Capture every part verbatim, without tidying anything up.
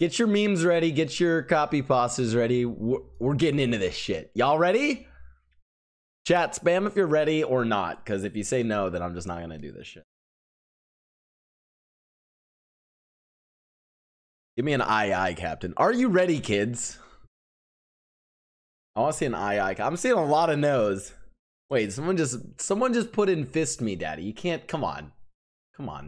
Get your memes ready. Get your copy pastas ready. We're, we're getting into this shit. Y'all ready? Chat, spam if you're ready or not. Because if you say no, then I'm just not going to do this shit. Give me an aye aye, Captain. Are you ready, kids? I want to see an aye aye. I'm seeing a lot of no's. Wait, someone just someone just put in fist me, daddy. You can't. Come on. Come on.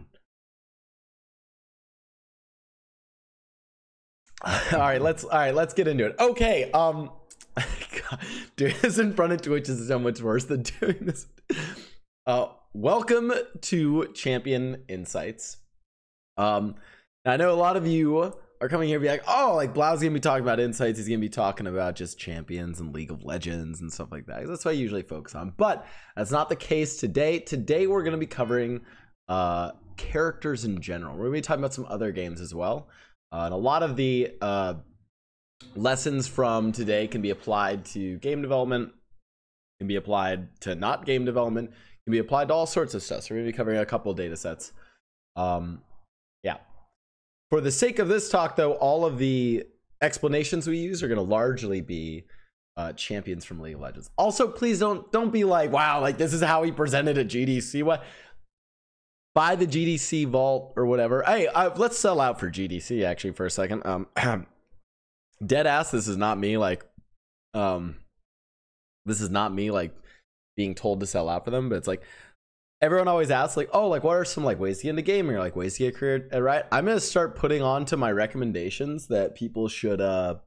all right, let's all right, let's get into it. Okay, um God, doing this in front of Twitch is so much worse than doing this. Uh welcome to Champion Insights. Um I know a lot of you are coming here to be like, oh, like Blau's gonna be talking about insights, he's gonna be talking about just champions and League of Legends and stuff like that. That's what I usually focus on, but that's not the case today. Today we're gonna be covering uh characters in general. We're gonna be talking about some other games as well. Uh, and a lot of the uh, lessons from today can be applied to game development, can be applied to not game development, can be applied to all sorts of stuff. So we're going to be covering a couple of data sets. Um, yeah. For the sake of this talk, though, all of the explanations we use are going to largely be uh, champions from League of Legends. Also, please don't don't be like, wow, like this is how he presented at G D C. What? Buy the G D C vault or whatever. Hey, uh, let's sell out for G D C actually for a second. Um, dead ass. This is not me. Like, um, this is not me like being told to sell out for them. But it's like everyone always asks, like, oh, like what are some like ways to get into gaming or like ways to get a career? Right? I'm gonna start putting on to my recommendations that people should uh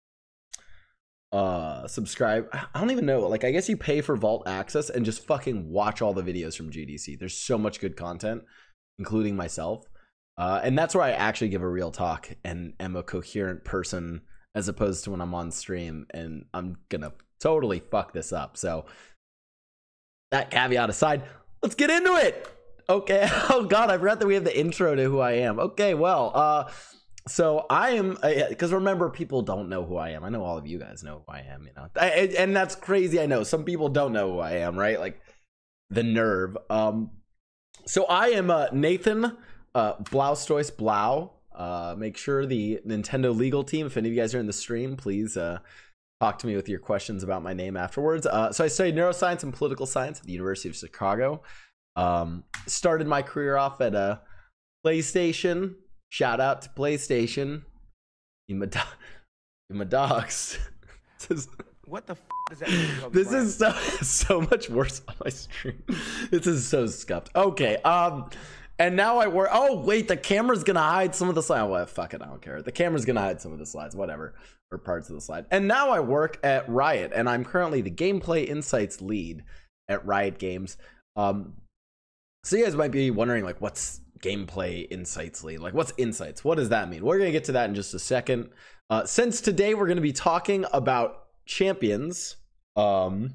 uh subscribe. I don't even know, like I guess you pay for vault access and just fucking watch all the videos from G D C. There's so much good content, including myself, uh and that's where I actually give a real talk and am a coherent person, as opposed to when I'm on stream and I'm gonna totally fuck this up. So that caveat aside, let's get into it. Okay. Oh god, I forgot that we have the intro to who I am. Okay, well, uh so I am, because remember, people don't know who I am. I know all of you guys know who I am, you know, I, and that's crazy. I know some people don't know who I am, right? Like the nerve. Um, so I am uh, Nathan uh, Blaustois Blau. Uh, make sure the Nintendo legal team, if any of you guys are in the stream, please uh, talk to me with your questions about my name afterwards. Uh, so I studied neuroscience and political science at the University of Chicago. Um, started my career off at a PlayStation. Shout out to PlayStation. In my, do in my dogs. This is, what the f does that mean? This is so, so much worse on my stream. This is so scuffed. Okay. Um, and now I work. Oh, wait, the camera's gonna hide some of the slides. Well, fuck it, I don't care. The camera's gonna hide some of the slides, whatever, or parts of the slide. And now I work at Riot, and I'm currently the gameplay insights lead at Riot Games. Um, so you guys might be wondering, like, what's gameplay insights lead? Like, what's insights? What does that mean? We're gonna get to that in just a second. Uh, since today we're gonna be talking about champions, um,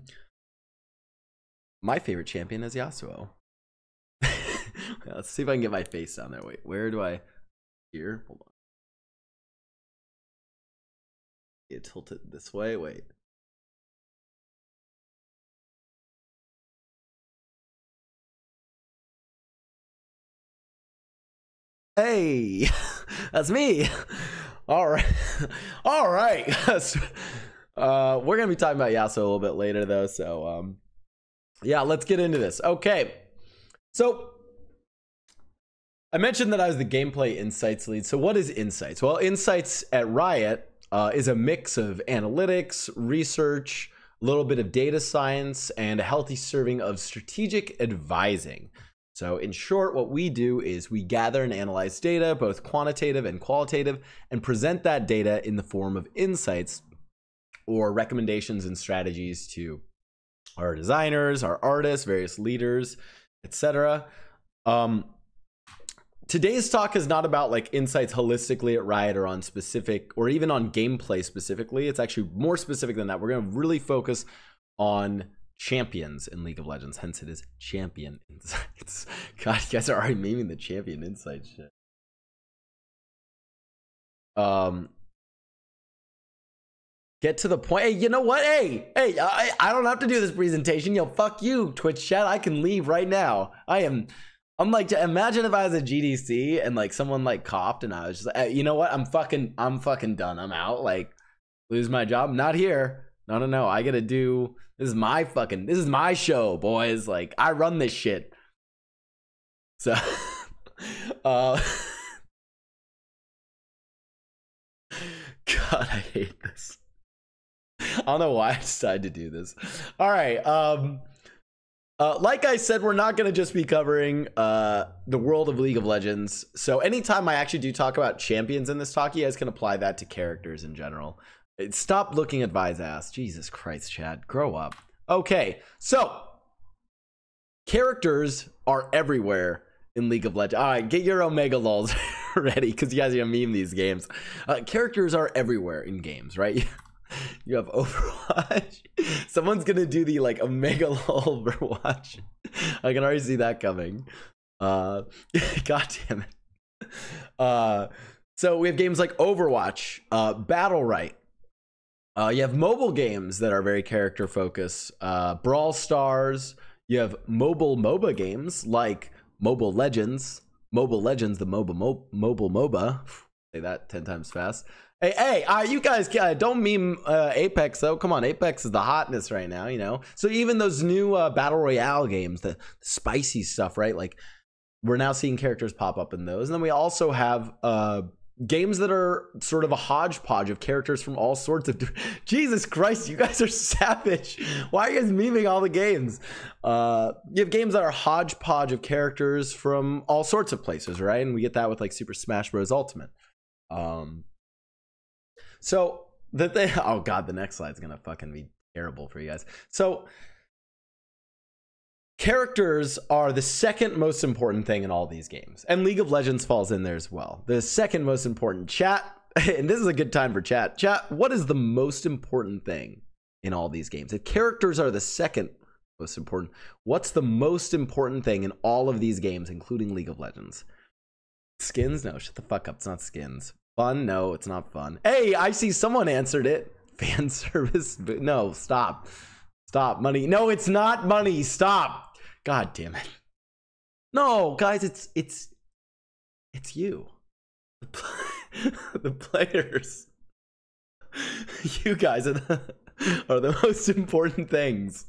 my favorite champion is Yasuo. Let's see if I can get my face down there. Wait, where do I? Here, hold on. Get tilted this way. Wait. Hey, that's me. All right. All right. uh, we're going to be talking about Yasuo a little bit later, though. So, um, yeah, let's get into this. Okay. So, I mentioned that I was the gameplay insights lead. So, what is insights? Well, insights at Riot uh, is a mix of analytics, research, a little bit of data science, and a healthy serving of strategic advising. So in short, what we do is we gather and analyze data, both quantitative and qualitative, and present that data in the form of insights or recommendations and strategies to our designers, our artists, various leaders, et cetera. Um, today's talk is not about like insights holistically at Riot or on specific, or even on gameplay specifically. It's actually more specific than that. We're going to really focus on champions in League of Legends, hence it is champion insights. God, you guys are already memeing the champion insights shit. Um, get to the point. Hey, you know what? Hey, hey, I, I don't have to do this presentation. Yo, fuck you, Twitch chat. I can leave right now. I am, I'm like, imagine if I was a G D C and like someone like copped and I was just like, hey, you know what? I'm fucking, I'm fucking done. I'm out. Like, lose my job. Not here. No, no, no. I gotta do, this is my fucking, this is my show, boys. Like, I run this shit. So, uh, God, I hate this. I don't know why I decided to do this. All right. Um, Uh, like I said, we're not going to just be covering uh, the world of League of Legends. So anytime I actually do talk about champions in this talk, you guys can apply that to characters in general. Stop looking at Vi's ass. Jesus Christ, Chad. Grow up. Okay, so characters are everywhere in League of Legends. All right, get your Omega lulz ready because you guys are going to meme these games. Uh, characters are everywhere in games, right? You have Overwatch. Someone's gonna do the like Omega lol Overwatch. I can already see that coming. Uh, God damn it. Uh, so we have games like Overwatch, uh, Battle Right. Uh, you have mobile games that are very character focused. Uh, Brawl Stars. You have mobile MOBA games like Mobile Legends. Mobile Legends, the MOBA mo mobile MOBA. Say that ten times fast. Hey, hey, uh, you guys uh, don't meme uh, Apex, though. Come on, Apex is the hotness right now, you know? So even those new uh, Battle Royale games, the, the spicy stuff, right? Like, we're now seeing characters pop up in those. And then we also have uh, games that are sort of a hodgepodge of characters from all sorts of... Jesus Christ, you guys are savage. Why are you guys memeing all the games? Uh, you have games that are hodgepodge of characters from all sorts of places, right? And we get that with, like, Super Smash Bros. Ultimate. Um... So the thing, oh god, the next slide's gonna fucking be terrible for you guys. So characters are the second most important thing in all these games, and League of Legends falls in there as well. The second most important. Chat, and this is a good time for chat. Chat, what is the most important thing in all these games? If characters are the second most important, what's the most important thing in all of these games, including League of Legends? Skins? No, shut the fuck up. It's not skins. Fun? No, it's not fun. Hey, I see someone answered it. Fan service? No, stop. Stop. Money. No, it's not money. Stop. God damn it. No, guys, it's it's it's you. The players. You guys are the, are the most important things.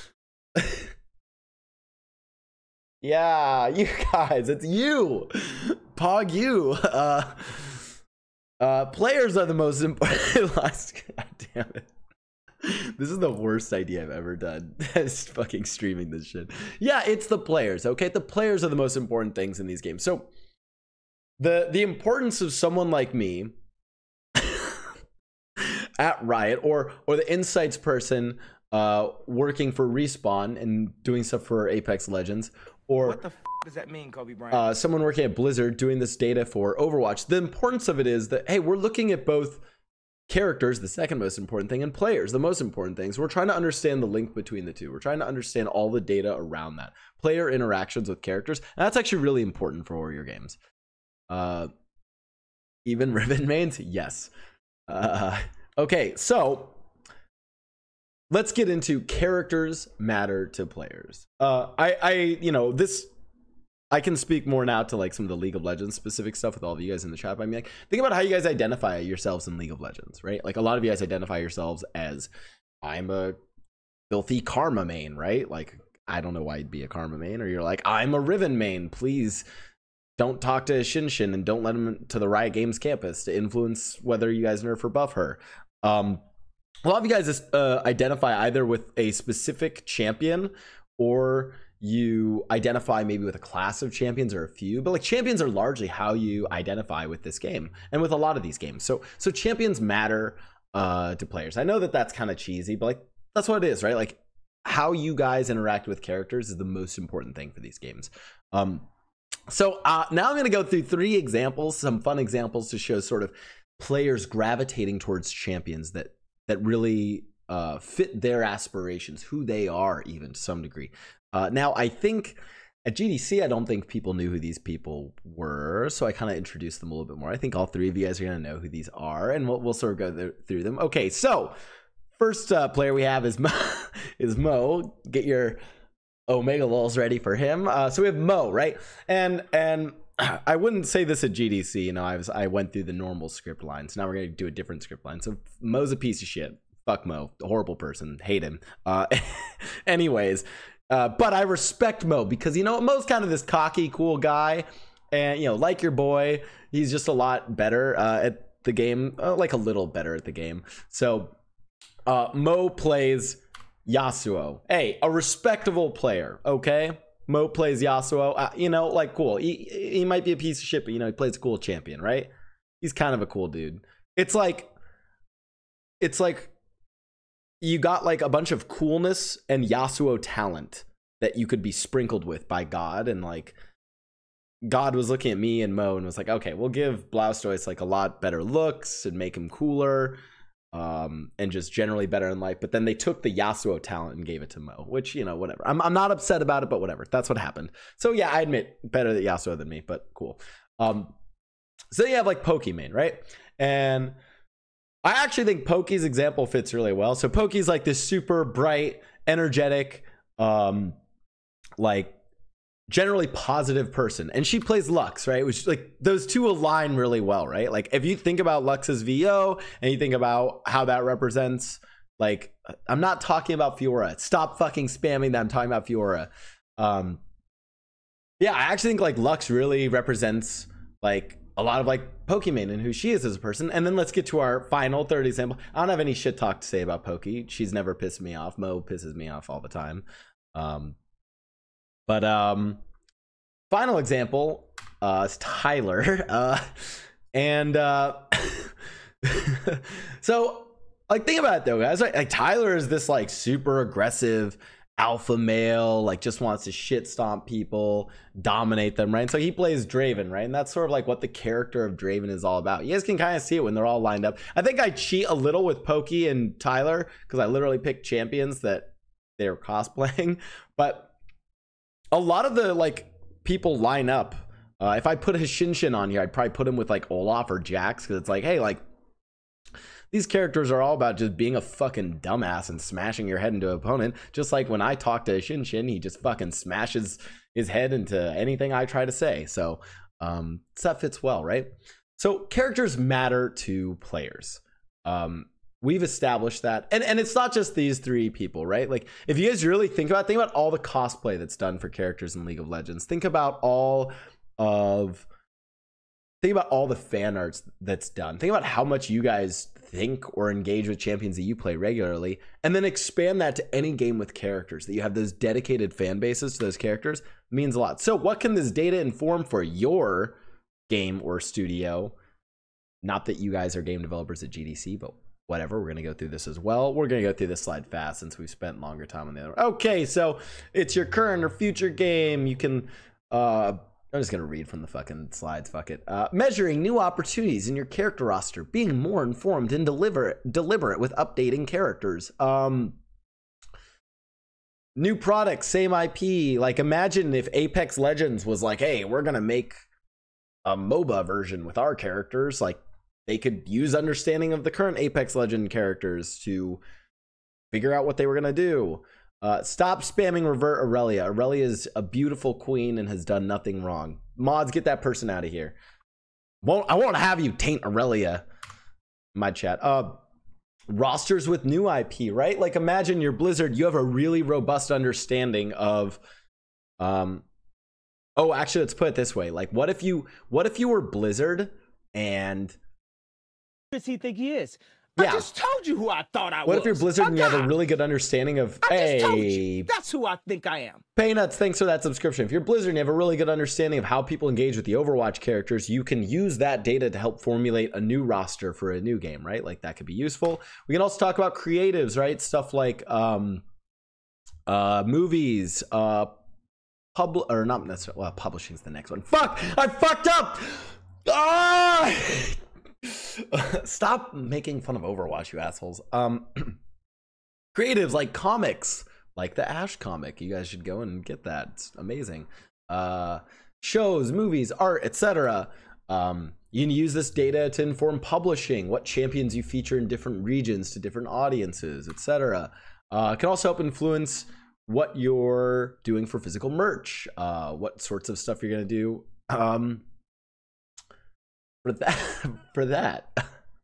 Yeah, you guys, it's you. Pog you. Uh Uh, players are the most important. God damn it. This is the worst idea I've ever done. Is fucking streaming this shit. Yeah, it's the players, okay? The players are the most important things in these games. So the the importance of someone like me at Riot, or or the insights person uh, working for Respawn and doing stuff for Apex Legends, or what the f does that mean, Kobe Bryant? Uh, someone working at Blizzard doing this data for Overwatch. The importance of it is that, hey, we're looking at both characters, the second most important thing, and players, the most important things. We're trying to understand the link between the two. We're trying to understand all the data around that. Player interactions with characters. And that's actually really important for warrior games. Uh, even Riven mains? Yes. Uh, okay, so let's get into characters matter to players. Uh, I, I, you know, this... I can speak more now to like some of the League of Legends specific stuff with all of you guys in the chat. I mean, like, think about how you guys identify yourselves in League of Legends, right? Like a lot of you guys identify yourselves as, I'm a filthy Karma main, right? Like, I don't know why you'd be a Karma main, or you're like, I'm a Riven main. Please don't talk to Shinshin and don't let him to the Riot Games campus to influence whether you guys nerf or buff her. Um, a lot of you guys uh, identify either with a specific champion, or you identify maybe with a class of champions or a few, but like champions are largely how you identify with this game and with a lot of these games. So so champions matter uh, to players. I know that that's kind of cheesy, but like that's what it is, right? Like how you guys interact with characters is the most important thing for these games. Um, so uh, now I'm going to go through three examples, some fun examples to show sort of players gravitating towards champions that that really uh, fit their aspirations, who they are even to some degree. Uh, now, I think at G D C, I don't think people knew who these people were, so I kind of introduced them a little bit more. I think all three of you guys are going to know who these are, and we'll, we'll sort of go th through them. Okay, so first uh, player we have is Mo. is Mo. Get your Omega Lul's ready for him. Uh, so we have Mo, right? And and I wouldn't say this at G D C. You know, I was I went through the normal script line. So now we're gonna do a different script line. So Mo's a piece of shit. Fuck Mo, a horrible person. Hate him. Uh, anyways, uh, but I respect Mo because you know Mo's kind of this cocky, cool guy, and you know, like your boy, he's just a lot better uh, at the game, uh, like a little better at the game. So uh, Mo plays Yasuo. Hey, a respectable player, okay? Mo plays Yasuo. Uh, you know, like cool. He he might be a piece of shit, but you know, he plays a cool champion, right? He's kind of a cool dude. It's like, it's like you got like a bunch of coolness and Yasuo talent that you could be sprinkled with by God, and like God was looking at me and Mo and was like, okay, we'll give Blastoise like a lot better looks and make him cooler. Um, and just generally better in life. But then they took the Yasuo talent and gave it to Mo, which, you know, whatever. I'm, I'm not upset about it, but whatever. That's what happened. So yeah, I admit better at Yasuo than me, but cool. Um, so you have like Pokimane, right? And I actually think Poki's example fits really well. So Poki's like this super bright, energetic, um, like generally positive person, and she plays Lux, right? Which like those two align really well, right? Like if you think about Lux's V O and you think about how that represents, like I'm not talking about Fiora. Stop fucking spamming that I'm talking about Fiora. Um, yeah, I actually think like Lux really represents like a lot of like Pokimane and who she is as a person. And then let's get to our final third example. I don't have any shit talk to say about Poki. She's never pissed me off. Mo pisses me off all the time. Um, But um, final example uh, is Tyler, uh, and uh, so like think about it though, guys. Like, like Tyler is this like super aggressive alpha male, like just wants to shit stomp people, dominate them, right? And so he plays Draven, right? And that's sort of like what the character of Draven is all about. You guys can kind of see it when they're all lined up. I think I cheat a little with Poki and Tyler because I literally picked champions that they're cosplaying, but a lot of the like people line up. Uh, if I put his Shinshin on here, I'd probably put him with like Olaf or Jax because it's like, hey, like these characters are all about just being a fucking dumbass and smashing your head into an opponent. Just like when I talk to Shinshin, he just fucking smashes his head into anything I try to say. So um, so that fits well, right? So characters matter to players. Um, We've established that. And and it's not just these three people, right? Like if you guys really think about think about all the cosplay that's done for characters in League of Legends. Think about all of think about all the fan arts that's done. Think about how much you guys think or engage with champions that you play regularly, and then expand that to any game with characters that you have those dedicated fan bases to those characters. Means a lot. So what can this data inform for your game or studio? Not that you guys are game developers at G D C, but whatever, we're going to go through this as well. We're going to go through this slide fast since we've spent longer time on the other. Okay, so it's your current or future game. You can, uh, I'm just going to read from the fucking slides. Fuck it. Uh, measuring new opportunities in your character roster, being more informed and deliberate, deliberate with updating characters. Um, new products, same I P. Like imagine if Apex Legends was like, hey, we're going to make a MOBA version with our characters. Like, they could use understanding of the current Apex Legend characters to figure out what they were going to do. Uh, stop spamming revert Aurelia. Aurelia is a beautiful queen and has done nothing wrong. Mods, get that person out of here. Won't, I won't have you taint Aurelia. My chat. Uh, rosters with new I P, right? Like imagine you're Blizzard. You have a really robust understanding of... Um, oh, actually, let's put it this way. Like what if you, what if you were Blizzard and... Who does he think he is? Yeah. I just told you who I thought I what was. What if you're Blizzard and you have a really good understanding of, I hey, just told you. That's who I think I am. Paynuts, thanks for that subscription. If you're Blizzard and you have a really good understanding of how people engage with the Overwatch characters, you can use that data to help formulate a new roster for a new game, right? Like that could be useful. We can also talk about creatives, right? Stuff like um, uh, movies, uh, pub or not necessarily. Well, publishing is the next one. Fuck, I fucked up. Ah! Stop making fun of Overwatch, you assholes. Um, creatives like comics, like the Ash comic. You guys should go and get that. It's amazing. Uh, shows, movies, art, et cetera. Um, you can use this data to inform publishing, what champions you feature in different regions to different audiences, et cetera. Uh, it can also help influence what you're doing for physical merch, uh, what sorts of stuff you're gonna do um, for that. For that,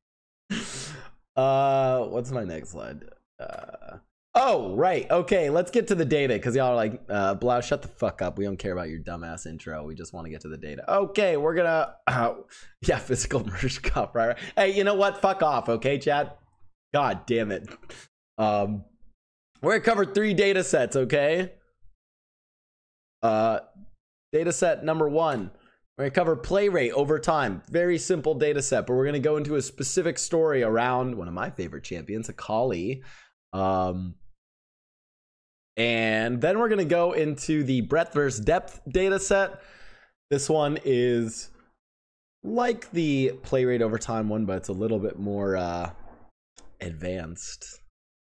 uh, what's my next slide? Uh, oh, right. Okay, let's get to the data because y'all are like, uh, Blau, shut the fuck up. We don't care about your dumbass intro. We just want to get to the data. Okay, we're gonna, uh, yeah, physical merch cup, right? Hey, you know what? Fuck off, okay, chat? God damn it. Um, we're gonna cover three data sets, okay? Uh, data set number one. We're gonna cover play rate over time. Very simple data set, but we're gonna go into a specific story around one of my favorite champions, Akali. Um, and then we're gonna go into the breadth versus depth data set. This one is like the play rate over time one, but it's a little bit more uh, advanced.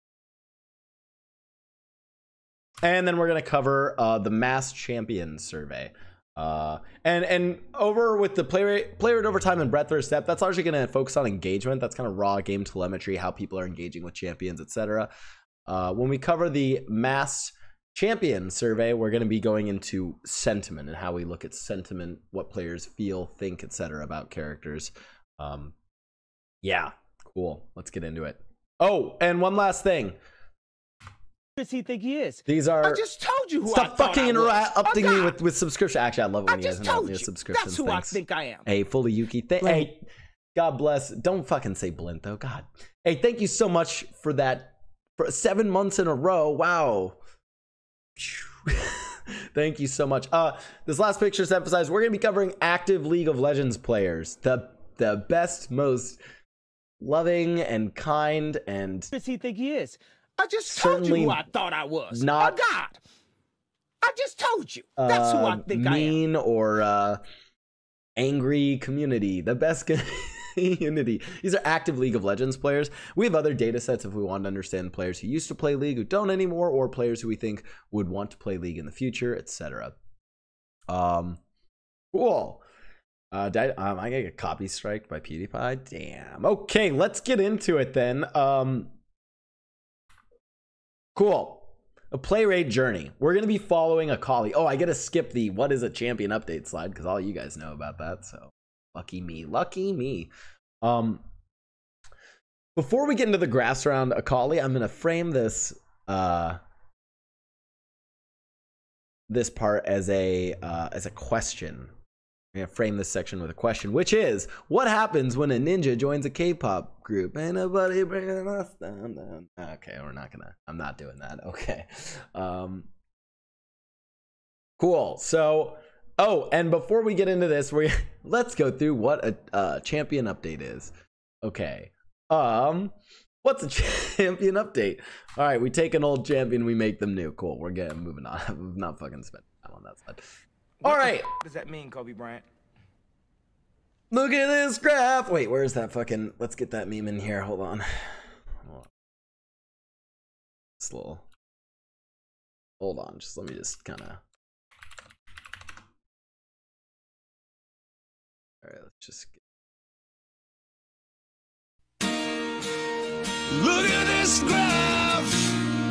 And then we're gonna cover uh, the mass champion survey. Uh, and and over with the play rate, play rate over time and breadth versus depth, that's largely going to focus on engagement. That's kind of raw game telemetry, how people are engaging with champions, et cetera. Uh, when we cover the mass champion survey, we're going to be going into sentiment and how we look at sentiment, what players feel, think, et cetera about characters. Um, yeah, cool. Let's get into it. Oh, and one last thing. Who does he think he is? These are. I just told you who Stop I fucking interrupting oh, me with, with subscription. Actually, I love it when I you guys just interrupt told me with you. subscriptions. That's who Thanks. I think I am. Hey, fully Yuki. Th- hey, God bless. Don't fucking say Blint though. God. Hey, thank you so much for that. For seven months in a row. Wow. Thank you so much. Uh, this last picture is emphasized. We're gonna be covering active League of Legends players, the the best, most loving and kind and. Who does he think he is? I just told you who I thought I was. Not, oh God! I just told you. That's uh, who I think I am. Mean or uh, angry community. The best community. These are active League of Legends players. We have other data sets if we want to understand players who used to play League who don't anymore, or players who we think would want to play League in the future, et cetera. Um, cool. Uh, did I, um, I gotta get copy striked by PewDiePie. Damn. Okay, let's get into it then. Um. Cool. A play rate journey. We're going to be following Akali. Oh, I get to skip the what is a champion update slide because all you guys know about that. So lucky me. Lucky me. Um, before we get into the graphs around Akali, I'm going to frame this uh, this part as a uh, as a question. I'm going to frame this section with a question, which is, what happens when a ninja joins a K-pop group? Ain't nobody bringing us down, down. Okay, we're not going to, I'm not doing that. Okay. Um, cool. So, oh, and before we get into this, we let's go through what a uh, champion update is. Okay. Um, what's a champion update? All right, we take an old champion, we make them new. Cool. We're getting moving on. I'm not fucking spending time on that side. All what right. What does that mean, Kobe Bryant? Look at this graph. Wait, where's that fucking... Let's get that meme in here. Hold on. Hold on. This little... Hold on. Just let me just kind of... All right, let's just... Get... Look at this graph.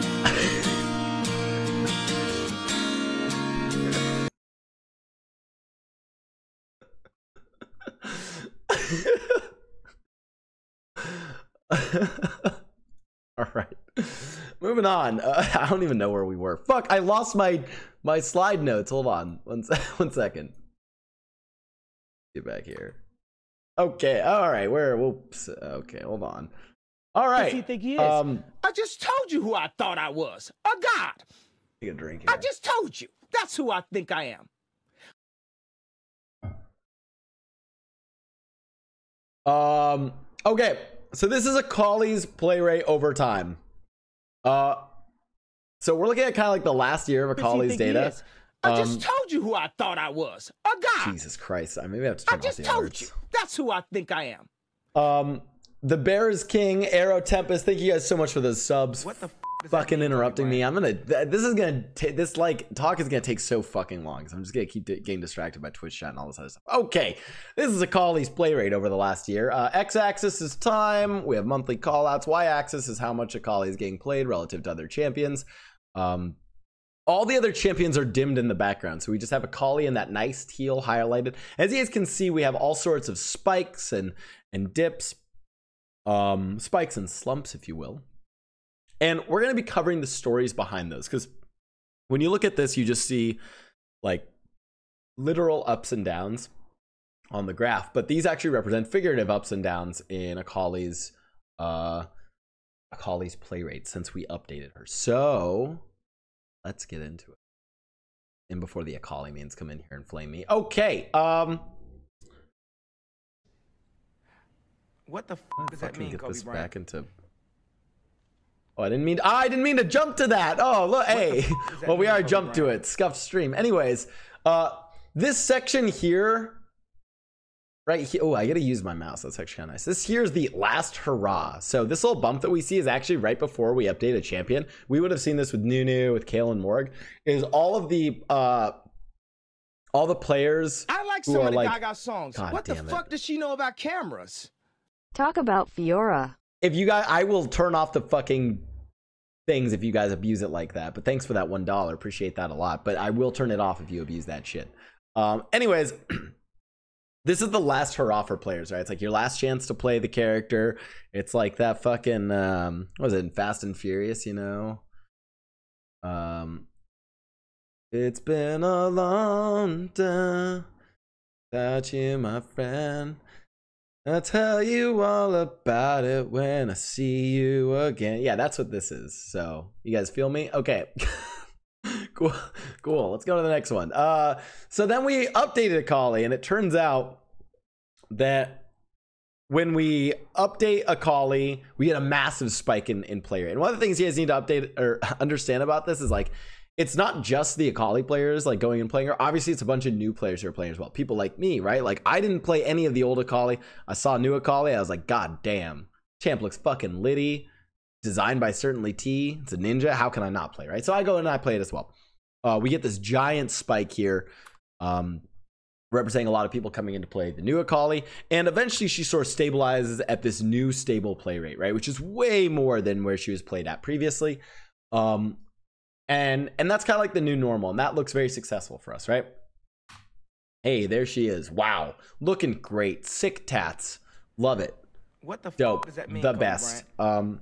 All right, moving on. uh, I don't even know where we were. Fuck, I lost my my slide notes. Hold on one, one second. Get back here. Okay, all right, where whoops. Okay, hold on. All right. Who does he think he is? Um, I just told you who I thought I was. A God. Take a drink here. I just told you. That's who I think I am. Um, okay, so this is Akali's play rate over time. Uh, so we're looking at kind of like the last year of Akali's data. I um, just told you who I thought I was. A God. Jesus Christ, I maybe have to turn I just off the told alerts. you. That's who I think I am. Um, the Bear is King, Arrow Tempest. Thank you guys so much for those subs. What the f fucking interrupting me? I'm gonna. This is gonna. This like talk is gonna take so fucking long. So I'm just gonna keep getting distracted by Twitch chat and all this other stuff. Okay, this is Akali's play rate over the last year. Uh, X-axis is time. We have monthly callouts. Y-axis is how much Akali is getting played relative to other champions. Um, all the other champions are dimmed in the background. So we just have Akali in that nice teal highlighted. As you guys can see, we have all sorts of spikes and, and dips, um, spikes and slumps, if you will. And we're going to be covering the stories behind those, because when you look at this, you just see like literal ups and downs on the graph, but these actually represent figurative ups and downs in Akali's uh Akali's play rate since we updated her. So let's get into it. And before the Akali means come in here and flame me. Okay. Um what the f does that mean, get Kobe this Bryant? back into Oh, I didn't mean oh, I didn't mean to jump to that. Oh, look, hey. Well, we mean, are Kobe jumped Bryant? to it. Scuffed stream. Anyways, uh this section here right here, oh, I gotta use my mouse. That's actually kind of nice. This here's the last hurrah. So this little bump that we see is actually right before we update a champion. We would have seen this with Nunu, with Kale and Morg. Is all of the uh all the players I like who some are of the like, Gaga songs. God What the damn it. fuck does she know about cameras? Talk about Fiora. if you guys, I will turn off the fucking things if you guys abuse it like that. But thanks for that one dollar. Appreciate that a lot. But I will turn it off if you abuse that shit. Um, anyways, this is the last hurrah for players, right? It's like your last chance to play the character. It's like that fucking um, what was it, in Fast and Furious? You know, um, it's been a long time without you, my friend. I'll tell you all about it when I see you again. Yeah, that's what this is. So you guys feel me? Okay. Cool. Cool. Let's go to the next one. Uh, so then we updated Akali, and it turns out that when we update Akali, we get a massive spike in, in play rate. And one of the things you guys need to update or understand about this is like, it's not just the Akali players like going and playing her. Obviously, it's a bunch of new players who are playing as well. People like me, right? Like, I didn't play any of the old Akali. I saw new Akali. I was like, God damn. Champ looks fucking litty. Designed by Certainly T. It's a ninja. How can I not play, right? So I go and I play it as well. Uh, we get this giant spike here, um, representing a lot of people coming in to play the new Akali. And eventually, she sort of stabilizes at this new stable play rate, right? Which is way more than where she was played at previously. Um... And and that's kind of like the new normal. And that looks very successful for us, right? Hey, there she is. Wow. Looking great. Sick tats. Love it. What the Dope. fuck does that mean? The Kobe best. Bryant? Um,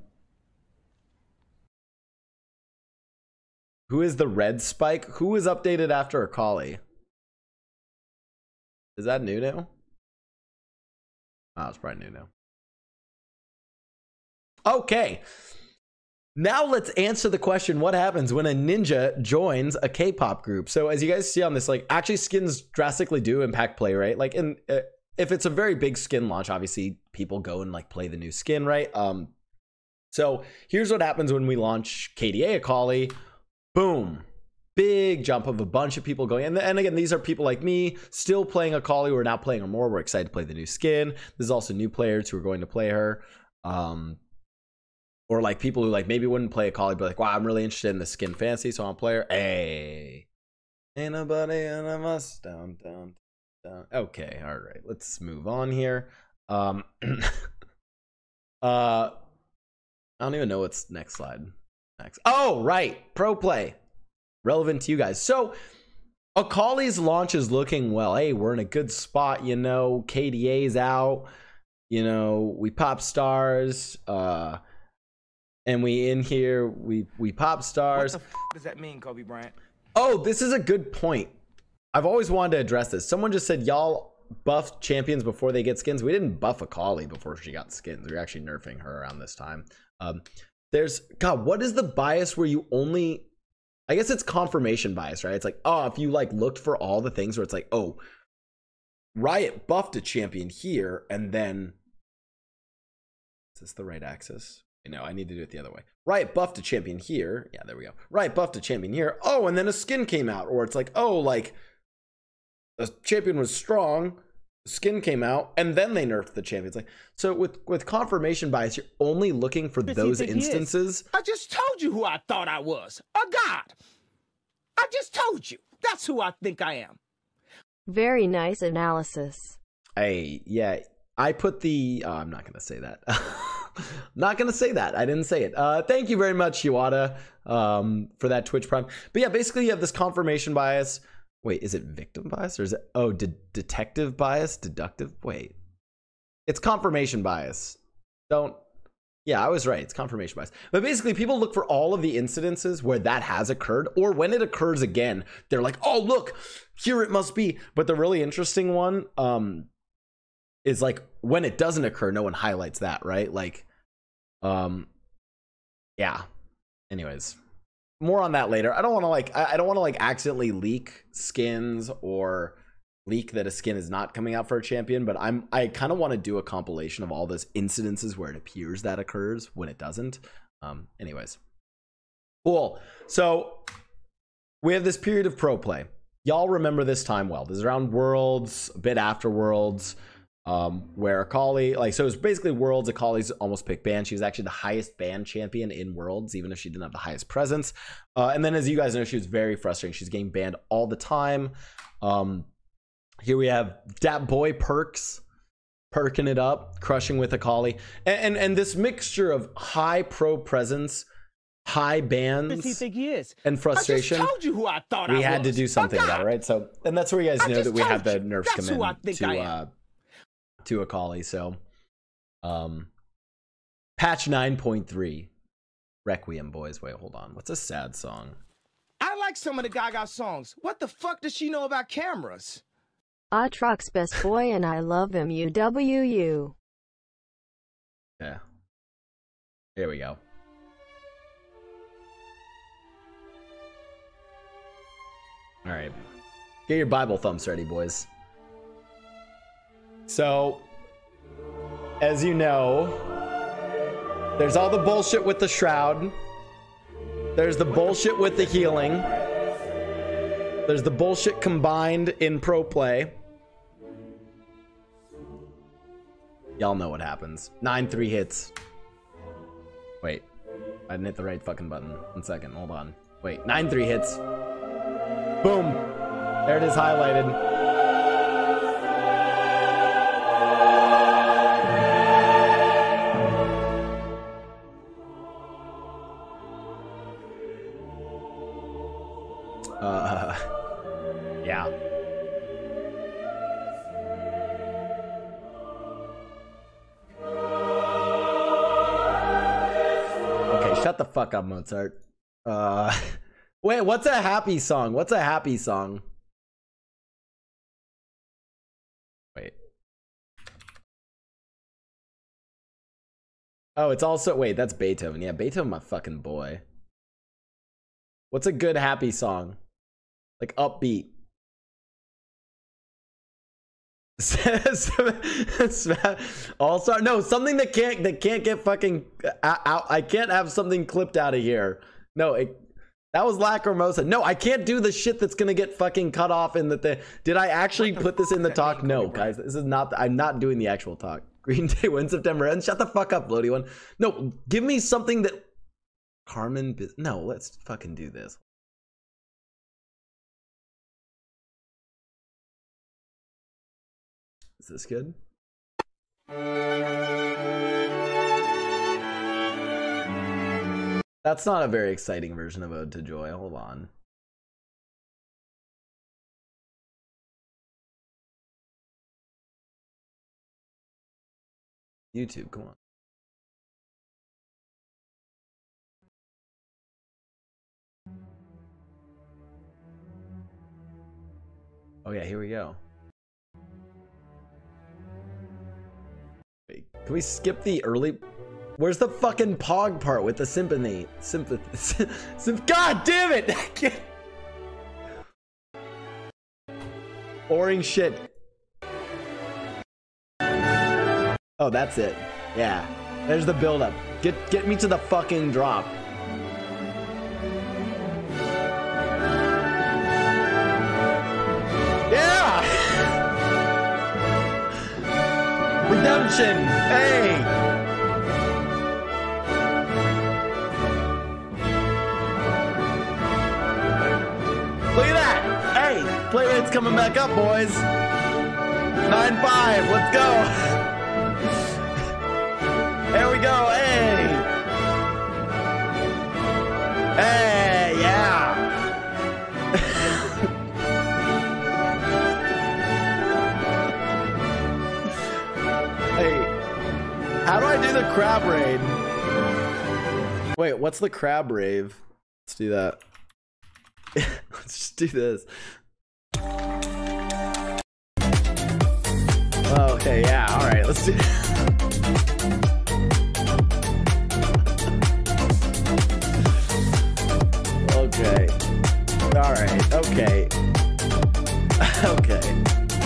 who is the red spike? Who was updated after Akali? Is that new now? Oh, it's probably new now. Okay. Now let's answer the question, what happens when a ninja joins a K-pop group? So as you guys see on this, like, actually skins drastically do impact play, right? Like, in, uh, if it's a very big skin launch, obviously people go and like play the new skin, right? Um, so here's what happens when we launch K D A Akali. Boom. Big jump of a bunch of people going. And, and again, these are people like me still playing Akali. We're now playing her more. We're excited to play the new skin. There's also new players who are going to play her. Um, Or like people who like maybe wouldn't play Akali, but like, wow, I'm really interested in the skin fantasy, so I'll play her. Hey, ain't nobody in a must down, down, down. Okay, all right, let's move on here. Um, uh, I don't even know what's next slide. Next, oh right, pro play, relevant to you guys. So Akali's launch is looking well. Hey, we're in a good spot, you know. K D A's out, you know. We pop stars. Uh. And we in here, we we pop stars. What the f does that mean, Kobe Bryant? Oh, this is a good point. I've always wanted to address this. Someone just said y'all buffed champions before they get skins. We didn't buff Akali before she got skins. We were actually nerfing her around this time. Um, there's, God, what is the bias where you only, I guess it's confirmation bias, right? It's like, oh, if you like looked for all the things where it's like, oh, Riot buffed a champion here, and then, is this the right axis? No, I need to do it the other way. Riot buffed a champion here. Yeah, there we go. Riot buffed a champion here. Oh, and then a skin came out. Or it's like, oh, like, the champion was strong, skin came out, and then they nerfed the champions. Like, so with, with confirmation bias, you're only looking for those instances. I just told you who I thought I was. A god. I just told you. That's who I think I am. Very nice analysis. Hey, yeah, I put the, oh, I'm not going to say that. Not gonna say that. I didn't say it. Uh, thank you very much, Yuata, um, for that Twitch Prime. But yeah, basically you have this confirmation bias. Wait, is it victim bias or is it, oh, de detective bias? Deductive? Wait. It's confirmation bias. Don't, yeah, I was right. It's confirmation bias. But basically people look for all of the incidences where that has occurred, or when it occurs again, they're like, oh, look, here it must be. But the really interesting one, um, is like when it doesn't occur, no one highlights that, right? Like, um, yeah. Anyways, more on that later. I don't want to like, I don't want to like accidentally leak skins or leak that a skin is not coming out for a champion, but I'm, I kind of want to do a compilation of all those incidences where it appears that occurs when it doesn't. Um, anyways, cool. So we have this period of pro play. Y'all remember this time well. This is around Worlds, a bit after Worlds. Um, where Akali, like, so it was basically Worlds. Akali's almost picked ban. She was actually the highest ban champion in Worlds, even if she didn't have the highest presence. Uh, and then, as you guys know, she was very frustrating. She's getting banned all the time. Um, here we have Dat Boy Perks, perking it up, crushing with Akali. And, and, and this mixture of high pro presence, high bans, He think he is? and frustration. I just told you who I thought I We had was. to do something Oh, about it, God. right? So, and that's where you guys I know just that we told have the you. nerfs That's come who I in think to I am. uh, to Akali. So, um, patch nine point three, Requiem, boys. Wait, hold on. What's a sad song? I like some of the Gaga songs. What the fuck does she know about cameras? Ah, Truck's best boy and I love him. U W U. Yeah. Here we go. All right. Get your Bible thumps ready, boys. So, as you know, there's all the bullshit with the shroud. There's the bullshit with the healing. There's the bullshit combined in pro play. Y'all know what happens. nine three hits. Wait. I didn't hit the right fucking button. One second. Hold on. Wait. nine three hits. Boom. There it is highlighted. Uh, yeah. Okay, shut the fuck up, Mozart. Uh, wait, what's a happy song? What's a happy song? Wait. Oh, it's also, wait, that's Beethoven. Yeah, Beethoven, my fucking boy. What's a good happy song? Like upbeat. All-star. No, something that can't that can't get fucking out. I can't have something clipped out of here. No, it, that was Lacrimosa. No, I can't do the shit that's gonna get fucking cut off in the thing. Did I actually put this in the talk? No, guys, this is not. I'm not doing the actual talk. Green Day wins September and shut the fuck up, Bloody One. No, give me something that Carmen. No, let's fucking do this. Is this good? That's not a very exciting version of Ode to Joy. Hold on. YouTube, come on. Oh yeah, here we go. Wait, can we skip the early? Where's the fucking Pog part with the symphony? Sympathy. Sym God damn it! I can't. Boring shit. Oh, that's it. Yeah. There's the build-up. Get get me to the fucking drop. Yeah! Redemption! Hey! Look at that! Hey! Play rate's coming back up, boys! nine five, let's go! There we go! Hey, yeah. Hey, how do I do the crab raid? Wait, what's the crab rave? Let's do that. Let's just do this. Okay, yeah, all right, let's do Okay. All right, okay. Okay.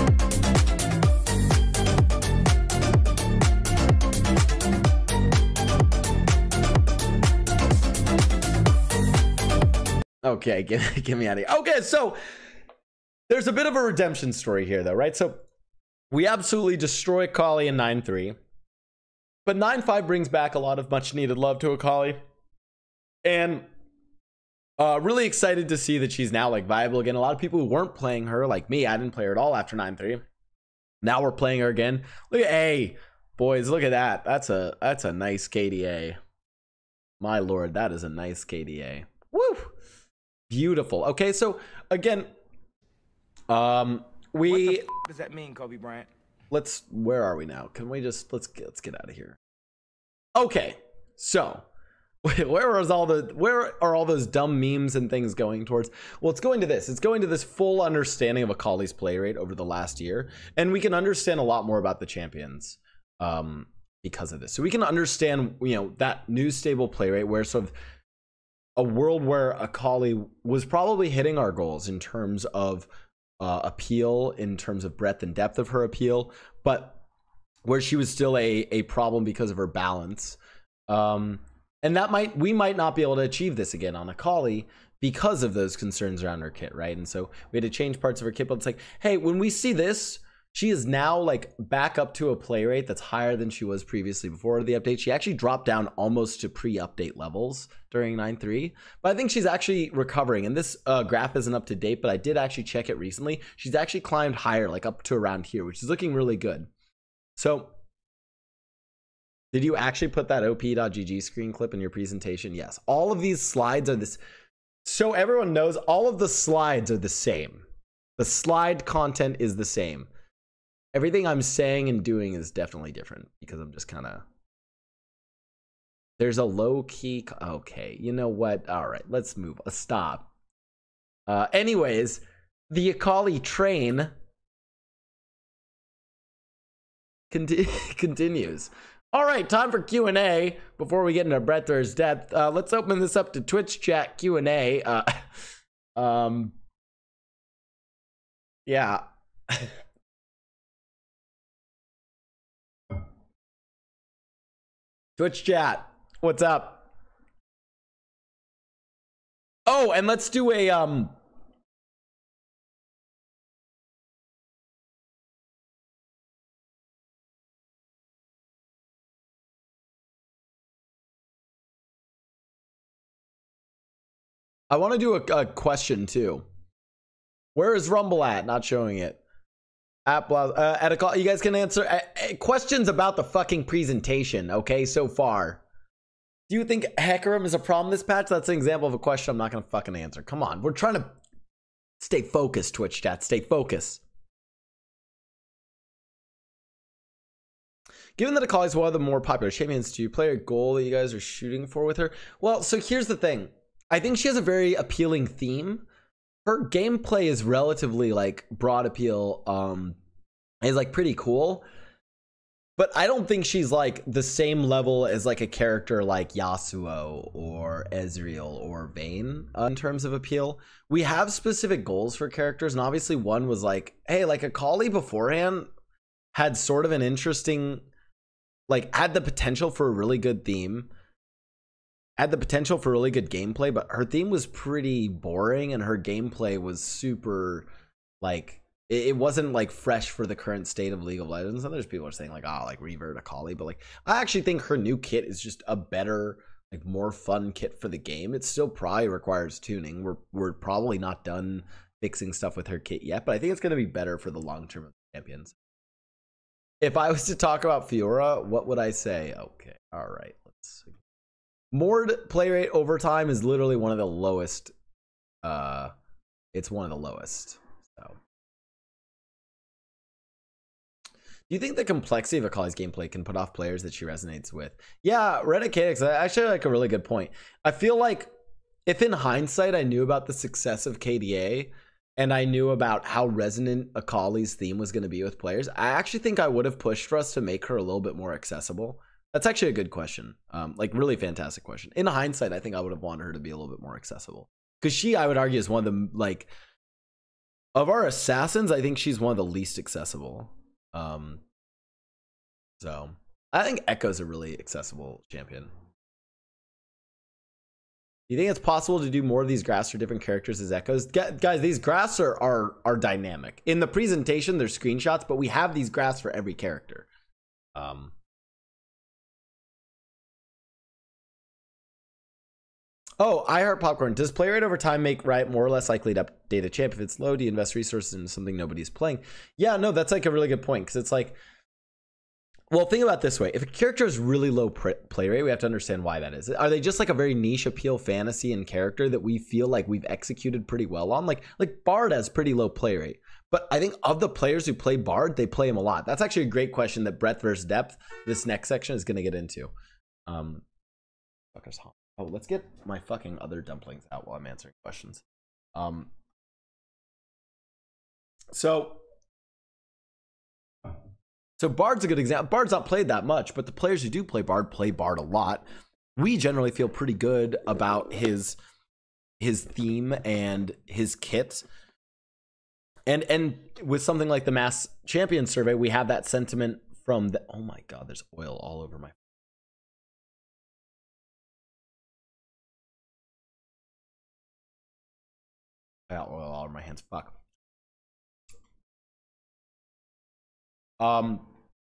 Okay, get, get me out of here. Okay, so there's a bit of a redemption story here, though, right? So we absolutely destroy Akali in nine three, but nine five brings back a lot of much needed love to Akali, and uh, really excited to see that she's now like viable again. A lot of people who weren't playing her, like me, I didn't play her at all after nine three. Now we're playing her again. Look at A, boys, look at that. That's a that's a nice K D A. My lord, that is a nice K D A. Woo! Beautiful. Okay, so again, um, we. What the f does that mean, Kobe Bryant? Let's. Where are we now? Can we just let's get let's get out of here. Okay, so where is all the where are all those dumb memes and things going towards? Well, it's going to this. It's going to this full understanding of Akali's play rate over the last year, and we can understand a lot more about the champions um, because of this. So we can understand, you know, that new stable play rate where sort of a world where Akali was probably hitting our goals in terms of uh, appeal, in terms of breadth and depth of her appeal, but where she was still a, a problem because of her balance. Um, and that might, we might not be able to achieve this again on Akali because of those concerns around her kit, right? And so we had to change parts of her kit, but it's like, hey, when we see this, she is now like back up to a play rate that's higher than she was previously before the update. She actually dropped down almost to pre-update levels during nine three, but I think she's actually recovering. And this uh, graph isn't up to date, but I did actually check it recently. She's actually climbed higher, like up to around here, which is looking really good. So did you actually put that O P dot G G screen clip in your presentation? Yes. All of these slides are this. So everyone knows all of the slides are the same. The slide content is the same. Everything I'm saying and doing is definitely different because I'm just kind of. There's a low key. Okay, you know what? All right, let's move. Let's stop. Uh, anyways, the Akali train conti continues. All right, time for Q and A before we get into Breathers' depth. Uh, let's open this up to Twitch chat Q and A. Uh, um, yeah. Twitch chat, what's up? Oh, and let's do a um I want to do a, a question too. Where is Rumble at? Not showing it. At, uh, at a call, you guys can answer uh, questions about the fucking presentation, okay, so far. Do you think Hecarim is a problem this patch? That's an example of a question I'm not going to fucking answer. Come on, we're trying to stay focused, Twitch chat. Stay focused. Given that Akali is one of the more popular champions, do you play a goal that you guys are shooting for with her? Well, so here's the thing. I think she has a very appealing theme. Her gameplay is relatively like broad appeal, um, is like pretty cool, but I don't think she's like the same level as like a character like Yasuo or Ezreal or Vayne uh, in terms of appeal. We have specific goals for characters, and obviously one was like, hey, like Akali beforehand had sort of an interesting, like had the potential for a really good theme. Had the potential for really good gameplay, but her theme was pretty boring and her gameplay was super, like, it, it wasn't like fresh for the current state of League of Legends. And there's people are saying like, oh, like revert Akali, but like, I actually think her new kit is just a better, like more fun kit for the game. It still probably requires tuning. We're, we're probably not done fixing stuff with her kit yet, but I think it's going to be better for the long term of the champions. If I was to talk about Fiora, what would I say? Okay, all right, let's see. Moored play rate over time is literally one of the lowest. Uh, it's one of the lowest. So, do you think the complexity of Akali's gameplay can put off players that she resonates with? Yeah, Reddit K X, actually like a really good point. I feel like if in hindsight I knew about the success of K D A and I knew about how resonant Akali's theme was going to be with players, I actually think I would have pushed for us to make her a little bit more accessible. That's actually a good question. Um, like really fantastic question. In hindsight, I think I would have wanted her to be a little bit more accessible. Because she, I would argue, is one of the, like, of our assassins, I think she's one of the least accessible. Um, so I think Echo's a really accessible champion. Do you think it's possible to do more of these graphs for different characters as Echoes? Guys, these graphs are, are, are dynamic. In the presentation, there's screenshots, but we have these graphs for every character. Um, oh, I Heart Popcorn. Does play rate over time make Riot more or less likely to update a champ? If it's low, do you invest resources into something nobody's playing? Yeah, no, that's like a really good point. Because it's like, well, think about it this way. If a character is really low play rate, we have to understand why that is. Are they just like a very niche appeal fantasy and character that we feel like we've executed pretty well on? Like, like Bard has pretty low play rate. But I think of the players who play Bard, they play him a lot. That's actually a great question that breadth versus depth, this next section, is going to get into. Um, fuckers, oh, let's get my fucking other dumplings out while I'm answering questions. Um, so, so Bard's a good example. Bard's not played that much, but the players who do play Bard play Bard a lot. We generally feel pretty good about his his theme and his kit. And and with something like the Mass Champion Survey, we have that sentiment from the, oh my god, there's oil all over my. I got oil all over my hands. Fuck. Um.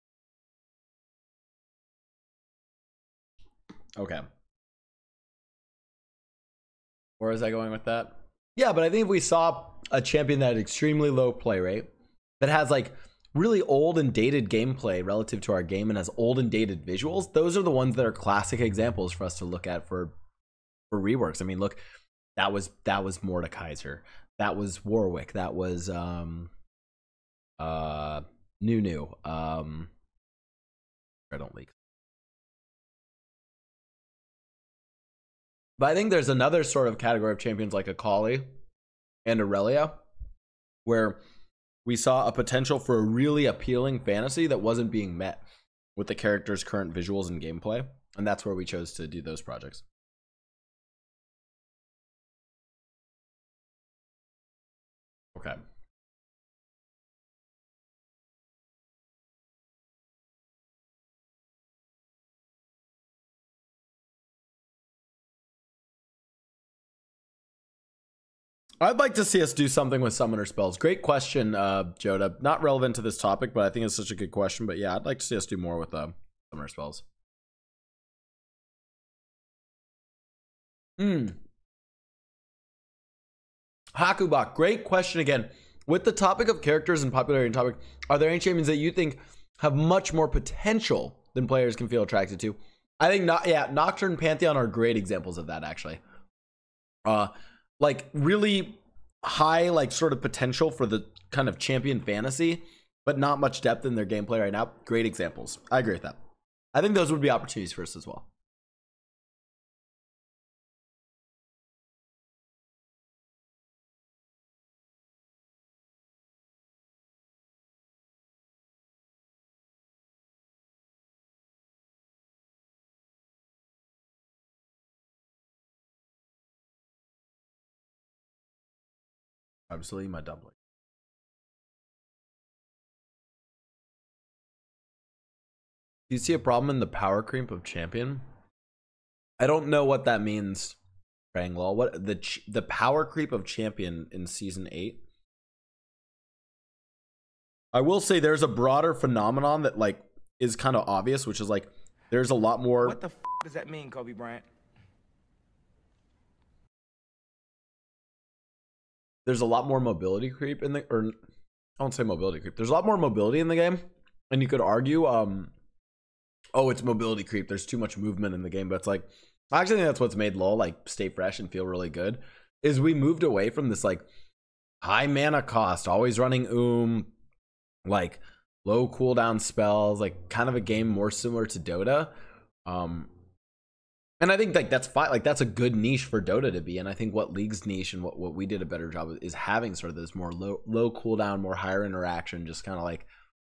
Okay. Where was I going with that? Yeah, but I think if we saw a champion that had extremely low play rate, that has like really old and dated gameplay relative to our game and has old and dated visuals, those are the ones that are classic examples for us to look at for for reworks. I mean, look, that was that was Mordekaiser, that was Warwick, that was um uh Nunu. Um I don't leak. But I think there's another sort of category of champions like Akali and Aurelia, where we saw a potential for a really appealing fantasy that wasn't being met with the character's current visuals and gameplay. And that's where we chose to do those projects. Okay. I'd like to see us do something with summoner spells. Great question, uh, Joda. Not relevant to this topic, but I think it's such a good question. But yeah, I'd like to see us do more with uh, summoner spells. Hmm. Hakubak, great question again. With the topic of characters and popularity and topic, are there any champions that you think have much more potential than players can feel attracted to? I think not. Yeah, Nocturne and Pantheon are great examples of that, actually. Uh, like really high, like sort of potential for the kind of champion fantasy, but not much depth in their gameplay right now. Great examples. I agree with that. I think those would be opportunities for us as well. Absolutely, my dumpling. Do you see a problem in the power creep of champion? I don't know what that means, Ranglaw. What the the power creep of champion in season eight? I will say there's a broader phenomenon that like is kind of obvious, which is like there's a lot more. What the f does that mean, Kobe Bryant? There's a lot more mobility creep in the, or I won't say mobility creep. There's a lot more mobility in the game, and you could argue, um, oh, it's mobility creep. There's too much movement in the game, but it's like I actually think that's what's made LoL like stay fresh and feel really good, is we moved away from this like high mana cost, always running oom, like low cooldown spells, like kind of a game more similar to Dota. Um, and I think like that's fine. Like that's a good niche for Dota to be. And I think what League's niche and what, what we did a better job of is having sort of this more low, low cooldown, more higher interaction, just kind of like,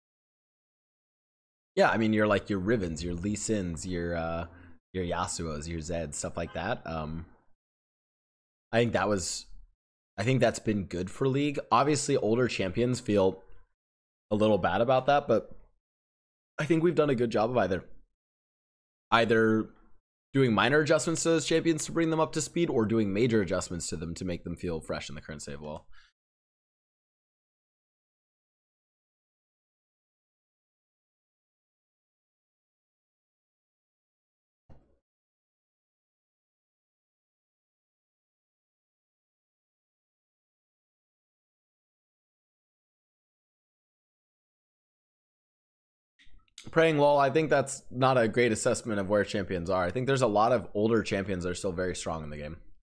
yeah, I mean, you're like your Rivens, your Lee Sins, your, uh, your Yasuos, your Zeds, stuff like that. Um, I think that was, I think that's been good for League. Obviously, older champions feel a little bad about that, but I think we've done a good job of either either doing minor adjustments to those champions to bring them up to speed, or doing major adjustments to them to make them feel fresh in the current state of LoL. Praying LoL, I think that's not a great assessment of where champions are. I think there's a lot of older champions that are still very strong in the game.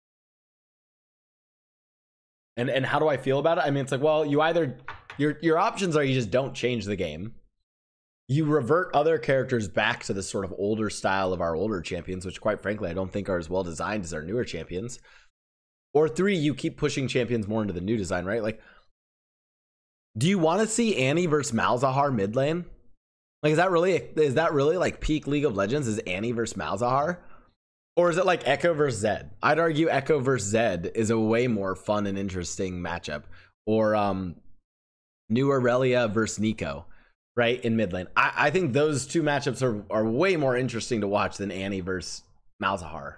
And and how do I feel about it? I mean, it's like, well, you either your your options are you just don't change the game. You revert other characters back to the sort of older style of our older champions, which quite frankly, I don't think are as well designed as our newer champions. Or three, you keep pushing champions more into the new design, right? Like, do you want to see Annie versus Malzahar mid lane? Like, is that really, is that really like peak League of Legends? Is Annie versus Malzahar? Or is it like Echo versus Zed? I'd argue Echo versus Zed is a way more fun and interesting matchup. Or um, New Aurelia versus Nico, right, in mid lane. I, I think those two matchups are, are way more interesting to watch than Annie versus Malzahar.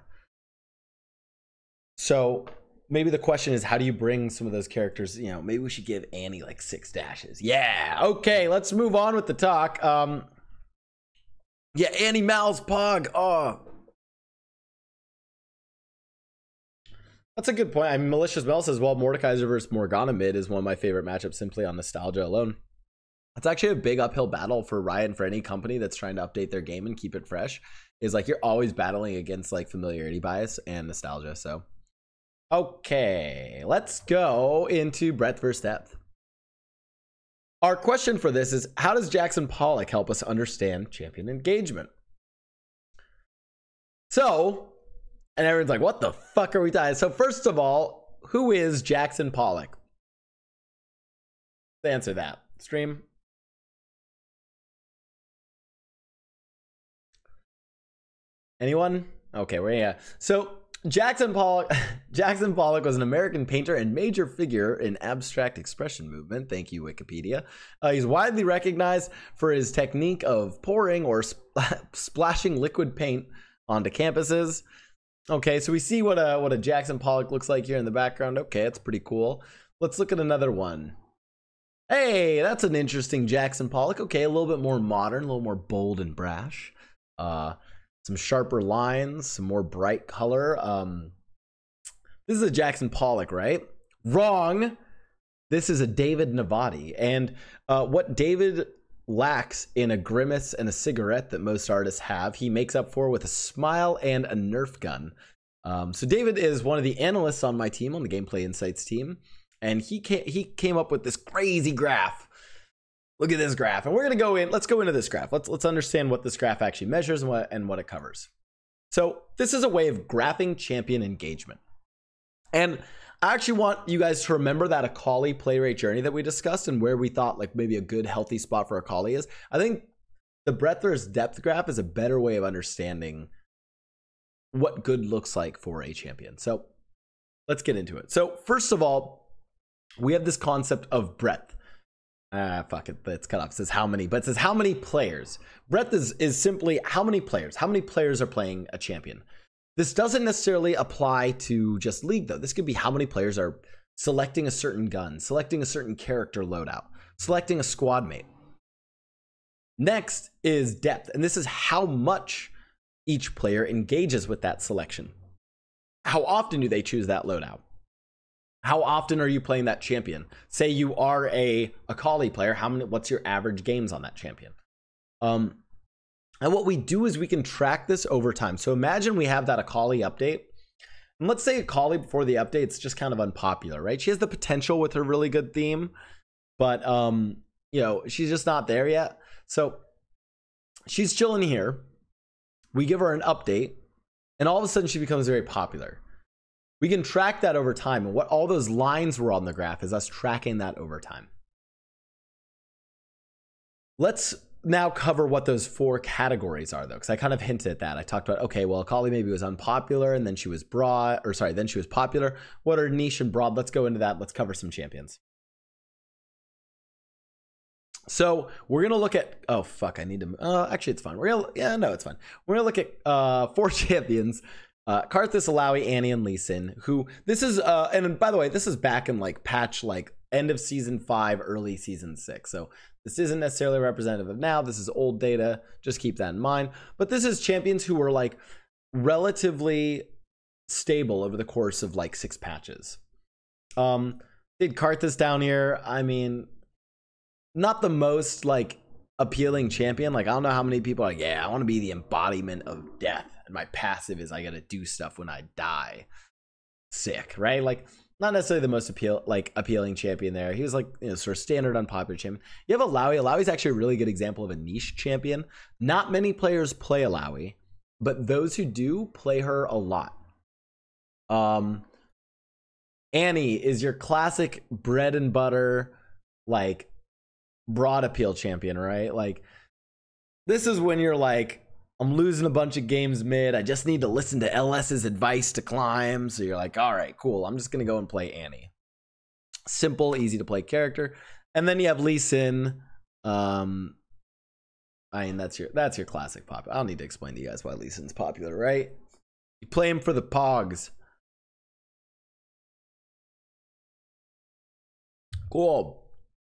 So maybe the question is, how do you bring some of those characters? You know, maybe we should give Annie like six dashes. Yeah, okay, let's move on with the talk. Um, yeah, Annie Mal's Pog. Oh, that's a good point. I mean, Malicious Mel says, well, Mordekaiser versus Morgana mid is one of my favorite matchups simply on nostalgia alone. It's actually a big uphill battle for Riot and for any company that's trying to update their game and keep it fresh. Is like you're always battling against like familiarity bias and nostalgia. So, okay, let's go into breadth versus depth. Our question for this is, how does Jackson Pollock help us understand champion engagement? So, and everyone's like, what the fuck are we talking? So first of all, who is Jackson Pollock? Let's answer that. Stream. Anyone? Okay, we're yeah. So Jackson Pollock, Jackson Pollock was an American painter and major figure in abstract expression movement. Thank you, Wikipedia. Uh, he's widely recognized for his technique of pouring or spl splashing liquid paint onto canvases. Okay, so we see what a what a Jackson Pollock looks like here in the background. Okay, that's pretty cool. Let's look at another one. Hey, that's an interesting Jackson Pollock. Okay, a little bit more modern, a little more bold and brash. Uh, some sharper lines, some more bright color. Um, this is a Jackson Pollock, right? Wrong. This is a David Navati. And uh, what David lacks in a grimace and a cigarette that most artists have, he makes up for with a smile and a Nerf gun. Um, so David is one of the analysts on my team, on the Gameplay Insights team, and he came, he came up with this crazy graph. Look at this graph, and we're gonna go in. Let's go into this graph. Let's let's understand what this graph actually measures and what and what it covers. So this is a way of graphing champion engagement, and I actually want you guys to remember that Akali play rate journey that we discussed and where we thought like maybe a good healthy spot for Akali is. I think the breadth versus depth graph is a better way of understanding what good looks like for a champion. So let's get into it. So first of all, we have this concept of breadth. Ah, fuck it, it's cut off. It says how many, but it says how many players. Breadth is, is simply how many players. How many players are playing a champion? This doesn't necessarily apply to just League, though. This could be how many players are selecting a certain gun, selecting a certain character loadout, selecting a squad mate. Next is depth, and this is how much each player engages with that selection. How often do they choose that loadout? How often are you playing that champion? Say you are a Akali player, how many, what's your average games on that champion? Um, And what we do is we can track this over time. So imagine we have that Akali update. And let's say Akali before the update is just kind of unpopular, right? She has the potential with her really good theme, but um, you know, she's just not there yet. So she's chilling here. We give her an update, and all of a sudden she becomes very popular. We can track that over time. And what all those lines were on the graph is us tracking that over time. Let's now cover what those four categories are, though, because I kind of hinted at that. I talked about, okay, well, Akali maybe was unpopular, and then she was broad, or sorry, then she was popular. What are niche and broad? Let's go into that. Let's cover some champions. So we're gonna look at, oh fuck, I need to, uh, actually it's fine. We're gonna, yeah, no, it's fine. We're gonna look at uh, four champions: uh, Karthus, Alawi, Annie, and Lee Sin. Who this is, uh, and by the way, this is back in like patch like end of season five, early season six. So this isn't necessarily representative of now. This is old data. Just keep that in mind. But this is champions who were like relatively stable over the course of like six patches. Um, did Karthus down here? I mean, not the most like appealing champion. Like, I don't know how many people are like, yeah, I want to be the embodiment of death, and my passive is I gotta do stuff when I die. Sick, right? Like, not necessarily the most appeal like appealing champion there. He was like, you know, sort of standard unpopular champion. You have Alawi. Alawi's actually a really good example of a niche champion. Not many players play Alawi, but those who do play her a lot. Um, Annie is your classic bread and butter, like, broad appeal champion, right? Like, this is when you're like, I'm losing a bunch of games mid. I just need to listen to LS's advice to climb. So you're like, all right, cool. I'm just going to go and play Annie. Simple, easy to play character. And then you have Lee Sin. Um, I mean, that's your that's your classic pop. I don't need to explain to you guys why Lee Sin's popular, right? You play him for the pogs. Cool.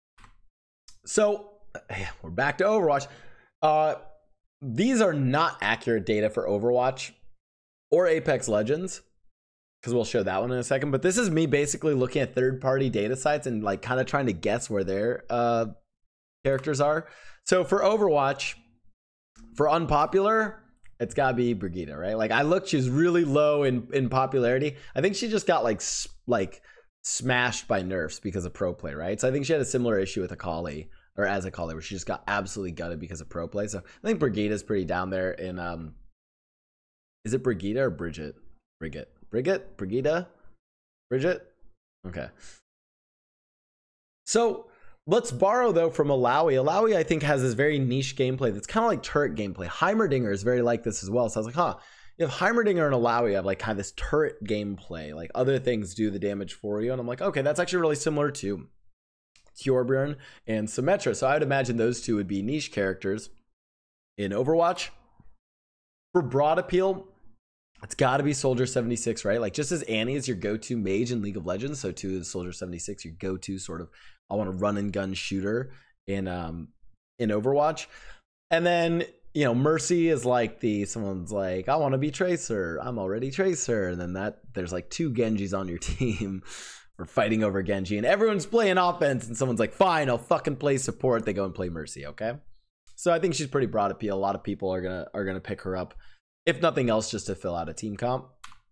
So we're back to Overwatch. Uh, these are not accurate data for Overwatch or Apex Legends, because we'll show that one in a second. But this is me basically looking at third-party data sites and like kind of trying to guess where their uh, characters are. So for Overwatch, for unpopular, it's gotta be Brigitte, right? Like, I looked, she's really low in in popularity. I think she just got like like smashed by nerfs because of pro play, right? So I think she had a similar issue with Akali, or as Akali, where she just got absolutely gutted because of pro play. So I think Brigitte is pretty down there in, um, is it Brigitte or Bridget? Brigitte. Brigitte? Brigitte? Bridget? Okay. So let's borrow, though, from Alawi. Alawi, I think, has this very niche gameplay that's kind of like turret gameplay. Heimerdinger is very like this as well. So I was like, huh, you have Heimerdinger and Alawi have like kind of this turret gameplay. Like, other things do the damage for you. And I'm like, okay, that's actually really similar to Torbjorn and Symmetra. So I would imagine those two would be niche characters in Overwatch. For broad appeal, it's got to be Soldier seventy-six, right? Like, just as Annie is your go-to mage in League of Legends, so too is Soldier seventy-six your go-to sort of, I want to run and gun shooter in um in Overwatch. And then, you know, Mercy is like the, someone's like, I want to be Tracer, I'm already Tracer, and then that there's like two Genjis on your team. We're fighting over Genji, and everyone's playing offense, and someone's like, fine, I'll fucking play support. They go and play Mercy, okay? So I think she's pretty broad appeal. A lot of people are gonna are gonna pick her up, if nothing else, just to fill out a team comp.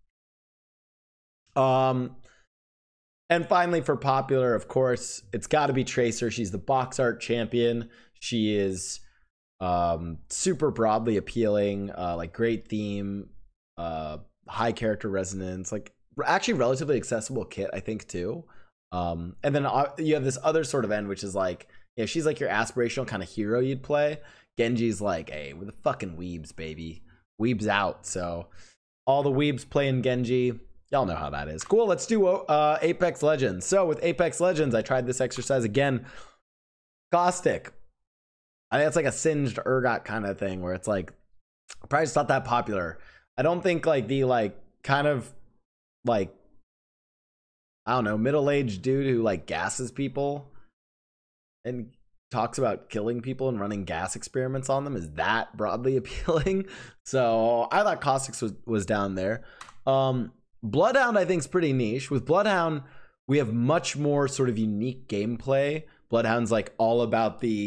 Um, and finally, for popular, of course, it's got to be Tracer. She's the box art champion. She is um, super broadly appealing, uh, like great theme, uh, high character resonance, like actually relatively accessible kit, I think, too. Um, and then uh, you have this other sort of end, which is like, yeah, she's like your aspirational kind of hero you'd play. Genji's like, hey, we're the fucking weebs, baby. Weebs out. So all the weebs playing Genji, y'all know how that is. Cool, let's do uh, Apex Legends. So with Apex Legends, I tried this exercise again. Caustic. I think it's like a singed ergot kind of thing, where it's like, probably just not that popular. I don't think like the like kind of like, I don't know, middle-aged dude who like gasses people and talks about killing people and running gas experiments on them is that broadly appealing. So I thought Caustic was, was down there. Um, Bloodhound, I think, is pretty niche. With Bloodhound, we have much more sort of unique gameplay. Bloodhound's like all about the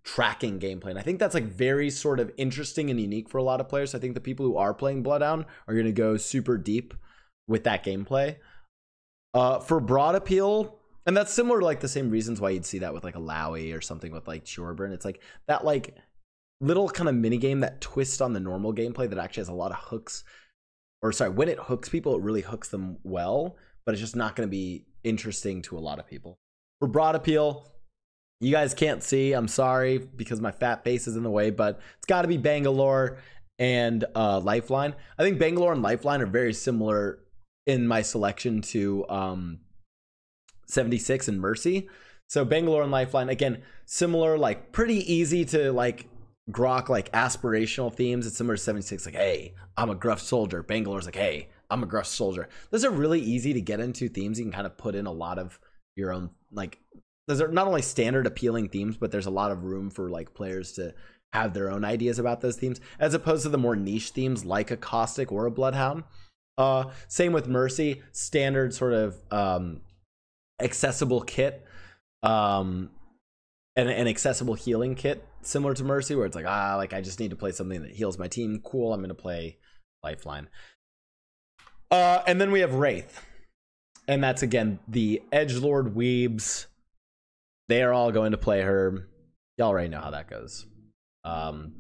tracking gameplay. And I think that's like very sort of interesting and unique for a lot of players. I think the people who are playing Bloodhound are going to go super deep with that gameplay. Uh, for broad appeal, and that's similar to like the same reasons why you'd see that with like a Lowy or something with like Shoreburn. It's like that like little kind of mini game that twists on the normal gameplay that actually has a lot of hooks. Or sorry, when it hooks people, it really hooks them well, but it's just not going to be interesting to a lot of people. For broad appeal, you guys can't see, I'm sorry, because my fat face is in the way, but it's got to be Bangalore and uh, Lifeline. I think Bangalore and Lifeline are very similar in my selection to um, seventy-six and Mercy. So Bangalore and Lifeline, again, similar, like pretty easy to like grok like aspirational themes. It's similar to seventy-six, like, hey, I'm a gruff soldier. Bangalore's like, hey, I'm a gruff soldier. Those are really easy to get into themes. You can kind of put in a lot of your own, like, those are not only standard appealing themes, but there's a lot of room for like players to have their own ideas about those themes, as opposed to the more niche themes like a Caustic or a Bloodhound. Uh, same with Mercy, standard sort of um, accessible kit, um, and an accessible healing kit, similar to Mercy, where it's like, ah, like I just need to play something that heals my team. Cool, I'm going to play Lifeline. Uh, and then we have Wraith. And that's, again, the Edgelord Weebs. They are all going to play her. Y'all already know how that goes. Um,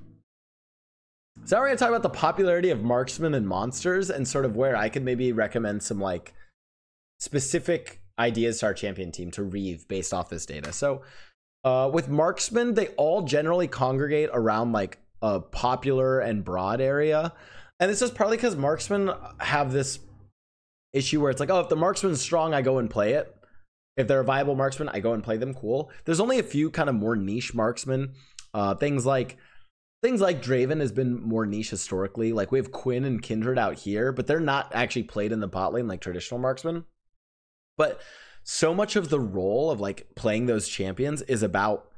so now we're going to talk about the popularity of marksmen and monsters and sort of where I could maybe recommend some like specific ideas to our champion team to Reeve based off this data. So uh, with marksmen, they all generally congregate around like a popular and broad area. And this is partly because marksmen have this issue where it's like, oh, if the marksman's strong, I go and play it. If they're a viable marksman, I go and play them. Cool. There's only a few kind of more niche marksmen. Uh, things like things like Draven has been more niche historically. Like we have Quinn and Kindred out here, but they're not actually played in the bot lane like traditional marksmen. But so much of the role of like playing those champions is about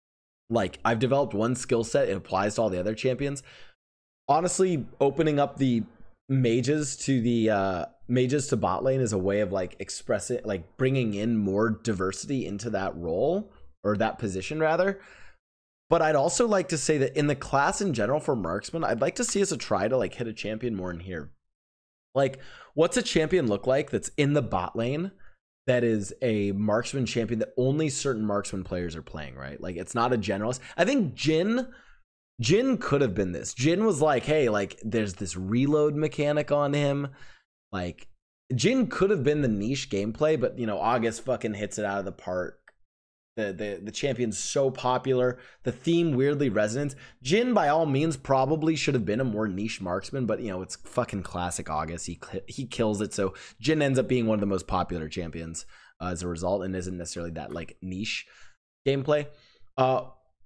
like, I've developed one skill set, it applies to all the other champions. Honestly, opening up the mages to the uh mages to bot lane is a way of like expressing, like bringing in more diversity into that role, or that position rather. But I'd also like to say that in the class in general for marksman, I'd like to see us a try to like hit a champion more in here. Like, what's a champion look like that's in the bot lane that is a marksman champion that only certain marksman players are playing, right? Like, it's not a generalist. I think Jhin Jhin could have been this. Jhin was like, hey, like there's this reload mechanic on him. Like Jhin could have been the niche gameplay, but you know, August fucking hits it out of the park. The the the champion's so popular. The theme weirdly resonates. Jhin, by all means, probably should have been a more niche marksman, but you know, it's fucking classic August. He he kills it. So Jhin ends up being one of the most popular champions uh, as a result, and isn't necessarily that like niche gameplay. Uh,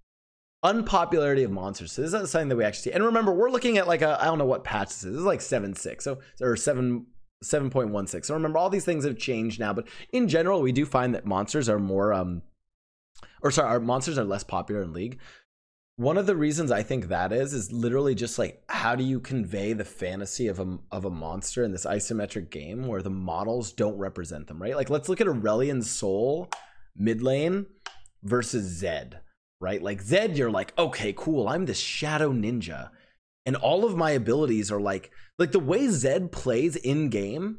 Unpopularity of monsters. So this is something that we actually see. And remember, we're looking at like a, I don't know what patch this is. This is like seven point six. So, or seven, seven point one six. So remember, all these things have changed now. But in general, we do find that monsters are more, um, or sorry, our monsters are less popular in League. One of the reasons I think that is, is literally just like, how do you convey the fantasy of a, of a monster in this isometric game where the models don't represent them, right? Like, let's look at Aurelion Sol mid lane versus Zed. Right? Like Zed, you're like, okay, cool. I'm this shadow ninja. And all of my abilities are like, like the way Zed plays in game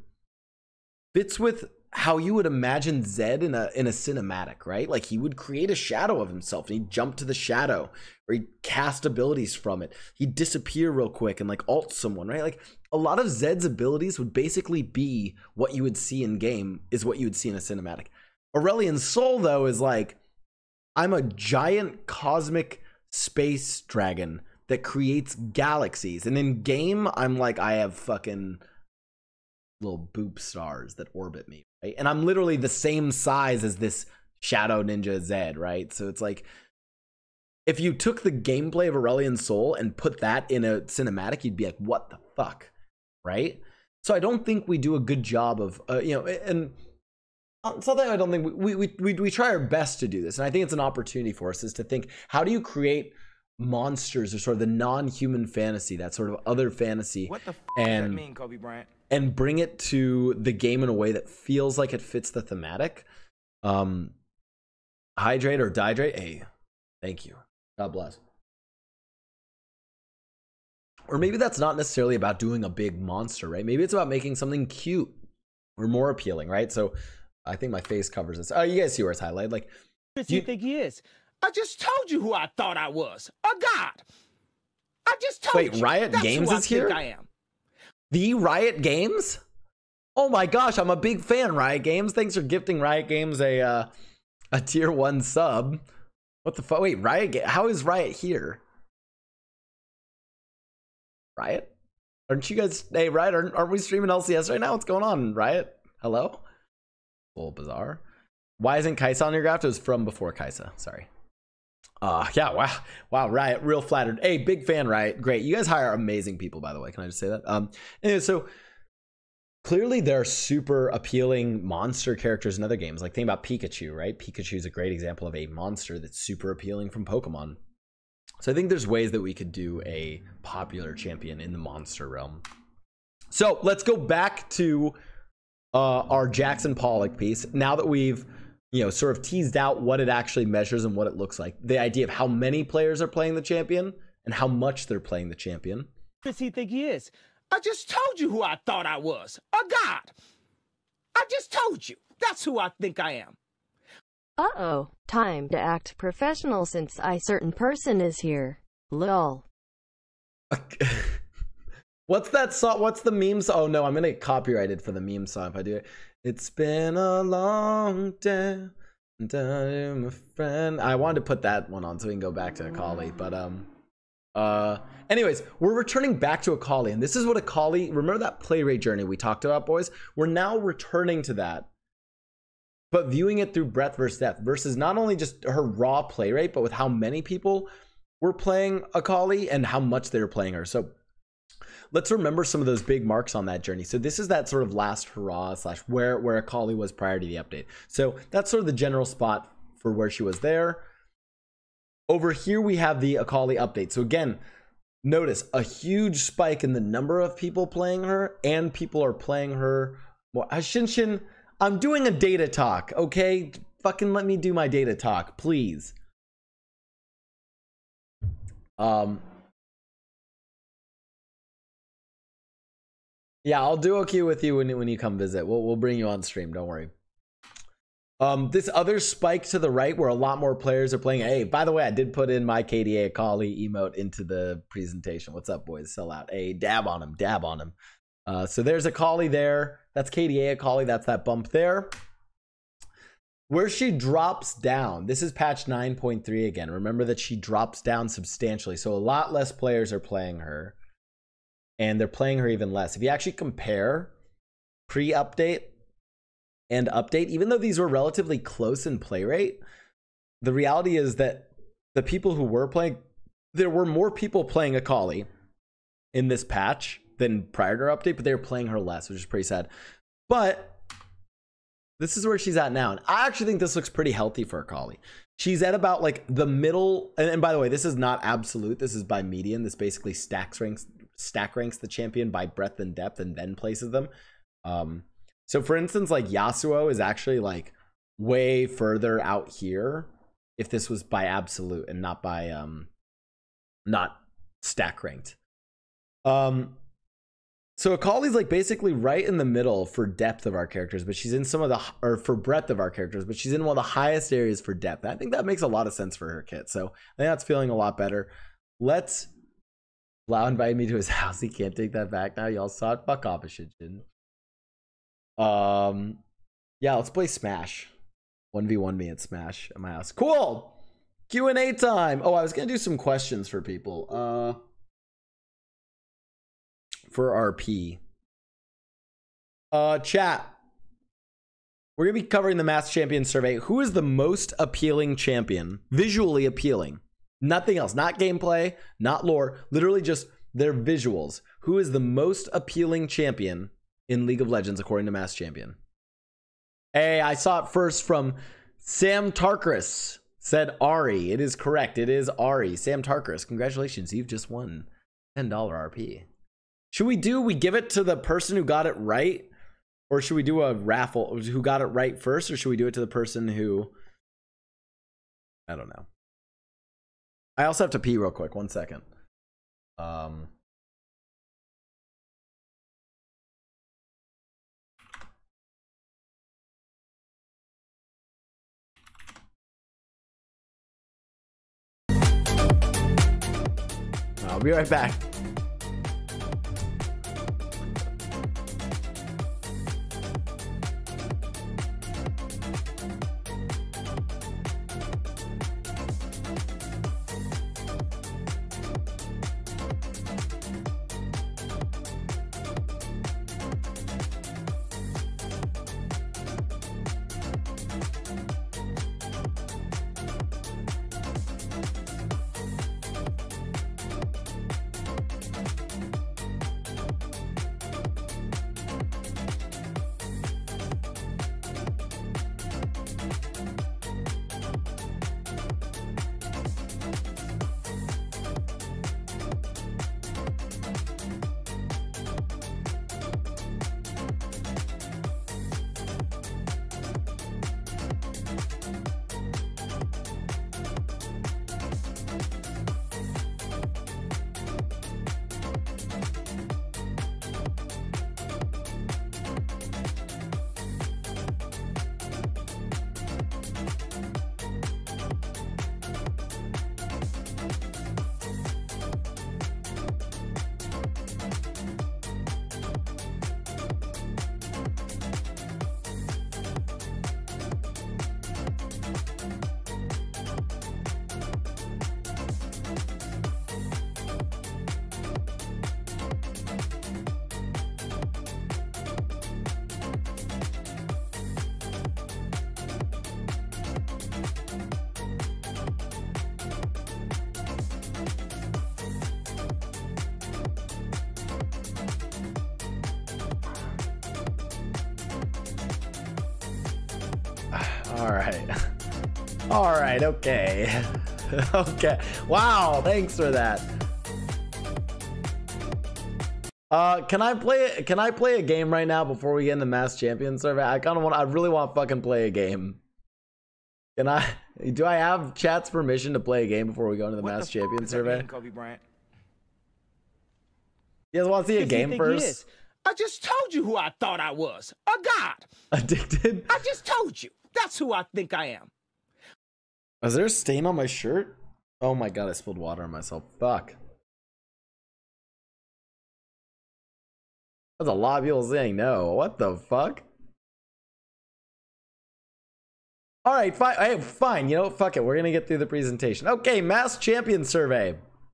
fits with how you would imagine Zed in a, in a cinematic, right? Like he would create a shadow of himself and he'd jump to the shadow, or he'd cast abilities from it. He'd disappear real quick and like ult someone, right? Like a lot of Zed's abilities would basically be what you would see in game is what you would see in a cinematic. Aurelion Sol though is like, I'm a giant cosmic space dragon that creates galaxies. And in game, I'm like, I have fucking little boop stars that orbit me, right? And I'm literally the same size as this Shadow Ninja Zed, right? So it's like, if you took the gameplay of Aurelion Sol and put that in a cinematic, you'd be like, what the fuck, right? So I don't think we do a good job of, uh, you know, and something I don't think we, we we we try our best to do this, and I think it's an opportunity for us is to think, how do you create monsters or sort of the non-human fantasy, that sort of other fantasy, what the f and does that mean, Kobe Bryant? And bring it to the game in a way that feels like it fits the thematic. Um, hydrate or dihydrate, hey, Thank you. God bless. Or maybe that's not necessarily about doing a big monster, right? Maybe it's about making something cute or more appealing, right? So I think my face covers this. Oh, you guys see where it's highlighted? Like, Who does he think he is? I just told you who I thought I was. A god. I just told wait, you. Riot That's Games who I is here? think I am. The Riot Games? Oh my gosh, I'm a big fan, Riot Games. Thanks for gifting Riot Games a uh, a tier one sub. What the fuck? Wait, Riot Ga- how is Riot here? Riot? Aren't you guys? Hey, Riot, aren't, aren't we streaming L C S right now? What's going on, Riot? Hello? A little bizarre. Why isn't Kaisa on your graph? It was from before Kaisa. Sorry. Uh, yeah, wow. Wow, Riot, real flattered. Hey, big fan, Riot. Great. You guys hire amazing people, by the way. Can I just say that? Um, anyway, so clearly there are super appealing monster characters in other games. Like, think about Pikachu, right? Pikachu is a great example of a monster that's super appealing from Pokemon. So I think there's ways that we could do a popular champion in the monster realm. So let's go back to uh, our Jackson Pollock piece. Now that we've, you know, sort of teased out what it actually measures and what it looks like. The idea of how many players are playing the champion and how much they're playing the champion. Who does he think he is? I just told you who I thought I was. A god. I just told you. That's who I think I am. Uh-oh, time to act professional since a certain person is here. Lol. What's that song? What's the meme song? Oh no, I'm gonna get copyrighted for the meme song if I do it. It's been a long day, my friend. I wanted to put that one on so we can go back to Akali, but um, uh, anyways, we're returning back to Akali, and this is what Akali. Remember that play rate journey we talked about, boys? We're now returning to that, but viewing it through breadth versus depth versus not only just her raw play rate, but with how many people were playing Akali and how much they were playing her. So let's remember some of those big marks on that journey. So this is that sort of last hurrah slash where where Akali was prior to the update. So that's sort of the general spot for where she was there. Over here we have the Akali update. So again, notice a huge spike in the number of people playing her, and people are playing her more. Shinshin, I'm doing a data talk, okay? Fucking let me do my data talk, please. Um. Yeah, I'll do okay with you when when you come visit. We'll we'll bring you on stream. Don't worry. Um, this other spike to the right, where a lot more players are playing. Hey, by the way, I did put in my K D A Akali emote into the presentation. What's up, boys? Sell out. Hey, dab on him. Dab on him. Uh, so there's Akali there. That's K D A Akali. That's that bump there. Where she drops down. This is patch nine point three again. Remember that she drops down substantially. So a lot less players are playing her. And they're playing her even less. If you actually compare pre-update and update, even though these were relatively close in play rate, the reality is that the people who were playing, there were more people playing Akali in this patch than prior to her update, but they were playing her less, which is pretty sad. But this is where she's at now. And I actually think this looks pretty healthy for Akali. She's at about like the middle. And, and by the way, this is not absolute. This is by median. This basically stacks ranks, stack ranks the champion by breadth and depth and then places them. Um, so for instance, like Yasuo is actually like way further out here if this was by absolute and not by, um, not stack ranked. Um, So Akali's like basically right in the middle for depth of our characters, but she's in some of the, or for breadth of our characters, but she's in one of the highest areas for depth. I think that makes a lot of sense for her kit. So I think that's feeling a lot better. Let's, Blau invited me to his house. He can't take that back now. Y'all saw it. Fuck off, Shinjin. Um, yeah, let's play Smash. one v one me at Smash at my house. Cool. Q and A time. Oh, I was going to do some questions for people. Uh, for R P. Uh, chat. We're going to be covering the Mass Champion survey. Who is the most appealing champion? Visually appealing. Nothing else. Not gameplay, not lore. Literally just their visuals. Who is the most appealing champion in League of Legends according to Mass Champion? Hey, I saw it first from Sam Tarkris. Said Ari. It is correct. It is Ari. Sam Tarkris. Congratulations. You've just won ten dollar R P. Should we do, we give it to the person who got it right? Or should we do a raffle who got it right first? Or should we do it to the person who, I don't know. I also have to pee real quick. One second. Um. I'll be right back. All right. All right. Okay. Okay. Wow. Thanks for that. Uh, can I play? Can I play a game right now before we get in the Mass Champion survey? I kind of want. I really want to fucking play a game. Can I? Do I have chat's permission to play a game before we go into the what Mass the Champion survey? Mean, Kobe Bryant? You guys want to see a game first? I just told you who I thought I was. A god. Addicted? I just told you. That's who I think I am. Is there a stain on my shirt? Oh my god, I spilled water on myself. Fuck. That's a lot of people saying no. What the fuck? All right, fine. Hey, fine. You know, fuck it. We're gonna get through the presentation. Okay, Mass Champion survey.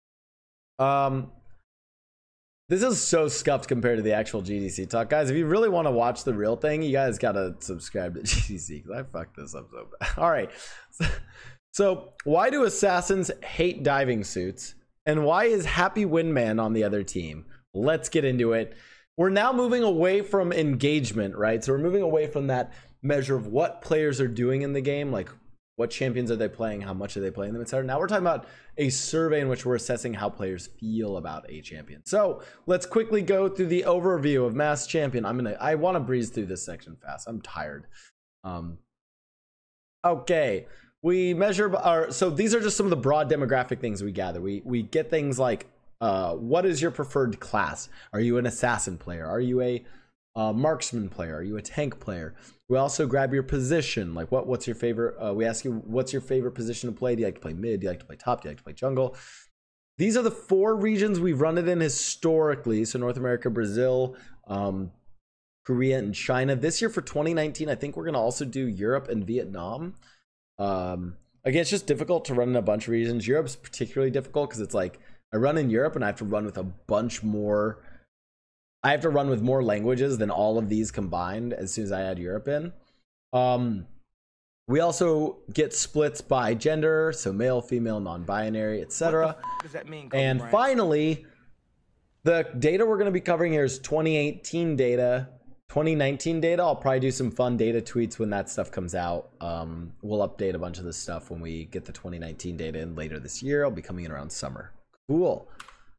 Um, this is so scuffed compared to the actual G D C talk, guys. If you really want to watch the real thing, you guys gotta subscribe to G D C because I fucked this up so bad. All right. So, why do assassins hate diving suits, and why is Happy Windman on the other team? Let's get into it. We're now moving away from engagement, right? So we're moving away from that measure of what players are doing in the game, like what champions are they playing, how much are they playing them, et cetera. Now we're talking about a survey in which we're assessing how players feel about a champion. So let's quickly go through the overview of Mass Champion. I'm gonna, I want to breeze through this section fast. I'm tired. Um, okay, we measure our. So these are just some of the broad demographic things we gather. We we get things like. Uh, what is your preferred class? Are you an assassin player? Are you a uh, marksman player? Are you a tank player? We also grab your position. Like what? What's your favorite? Uh, we ask you, what's your favorite position to play? Do you like to play mid? Do you like to play top? Do you like to play jungle? These are the four regions we've run it in historically. So North America, Brazil, um, Korea, and China. This year for twenty nineteen, I think we're gonna also do Europe and Vietnam. Um, again, it's just difficult to run in a bunch of regions. Europe's particularly difficult because it's like. I run in Europe and I have to run with a bunch more. I have to run with more languages than all of these combined as soon as I add Europe in. Um, we also get splits by gender, so male, female, non-binary, et cetera. What does that mean? And Brian? Finally, the data we're going to be covering here is twenty eighteen data, twenty nineteen data. I'll probably do some fun data tweets when that stuff comes out. Um, we'll update a bunch of this stuff when we get the twenty nineteen data in later this year. I'll be coming in around summer. Cool.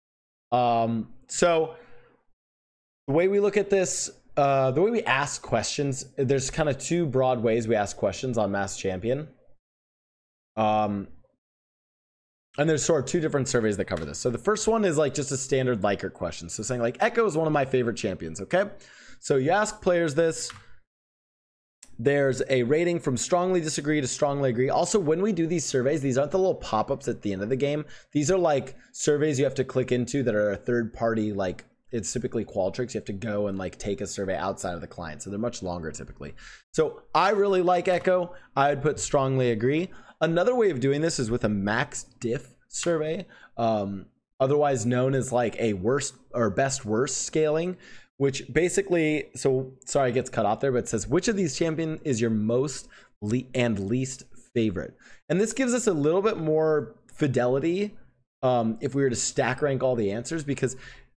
Um, so the way we look at this, uh, the way we ask questions, there's kind of two broad ways we ask questions on Mass Champion. Um, and there's sort of two different surveys that cover this. So the first one is like just a standard Likert question. So saying like Echo is one of my favorite champions. Okay. So you ask players this. There's a rating from strongly disagree to strongly agree. Also, when we do these surveys, these aren't the little pop-ups at the end of the game. These are like surveys you have to click into that are a third party, like it's typically Qualtrics. You have to go and like take a survey outside of the client. So they're much longer typically. So I really like Echo. I would put strongly agree. Another way of doing this is with a max diff survey, um, otherwise known as like a worst or best worst scaling, which basically, so sorry it gets cut off there, but it says which of these champion is your most le and least favorite. And this gives us a little bit more fidelity um, if we were to stack rank all the answers, because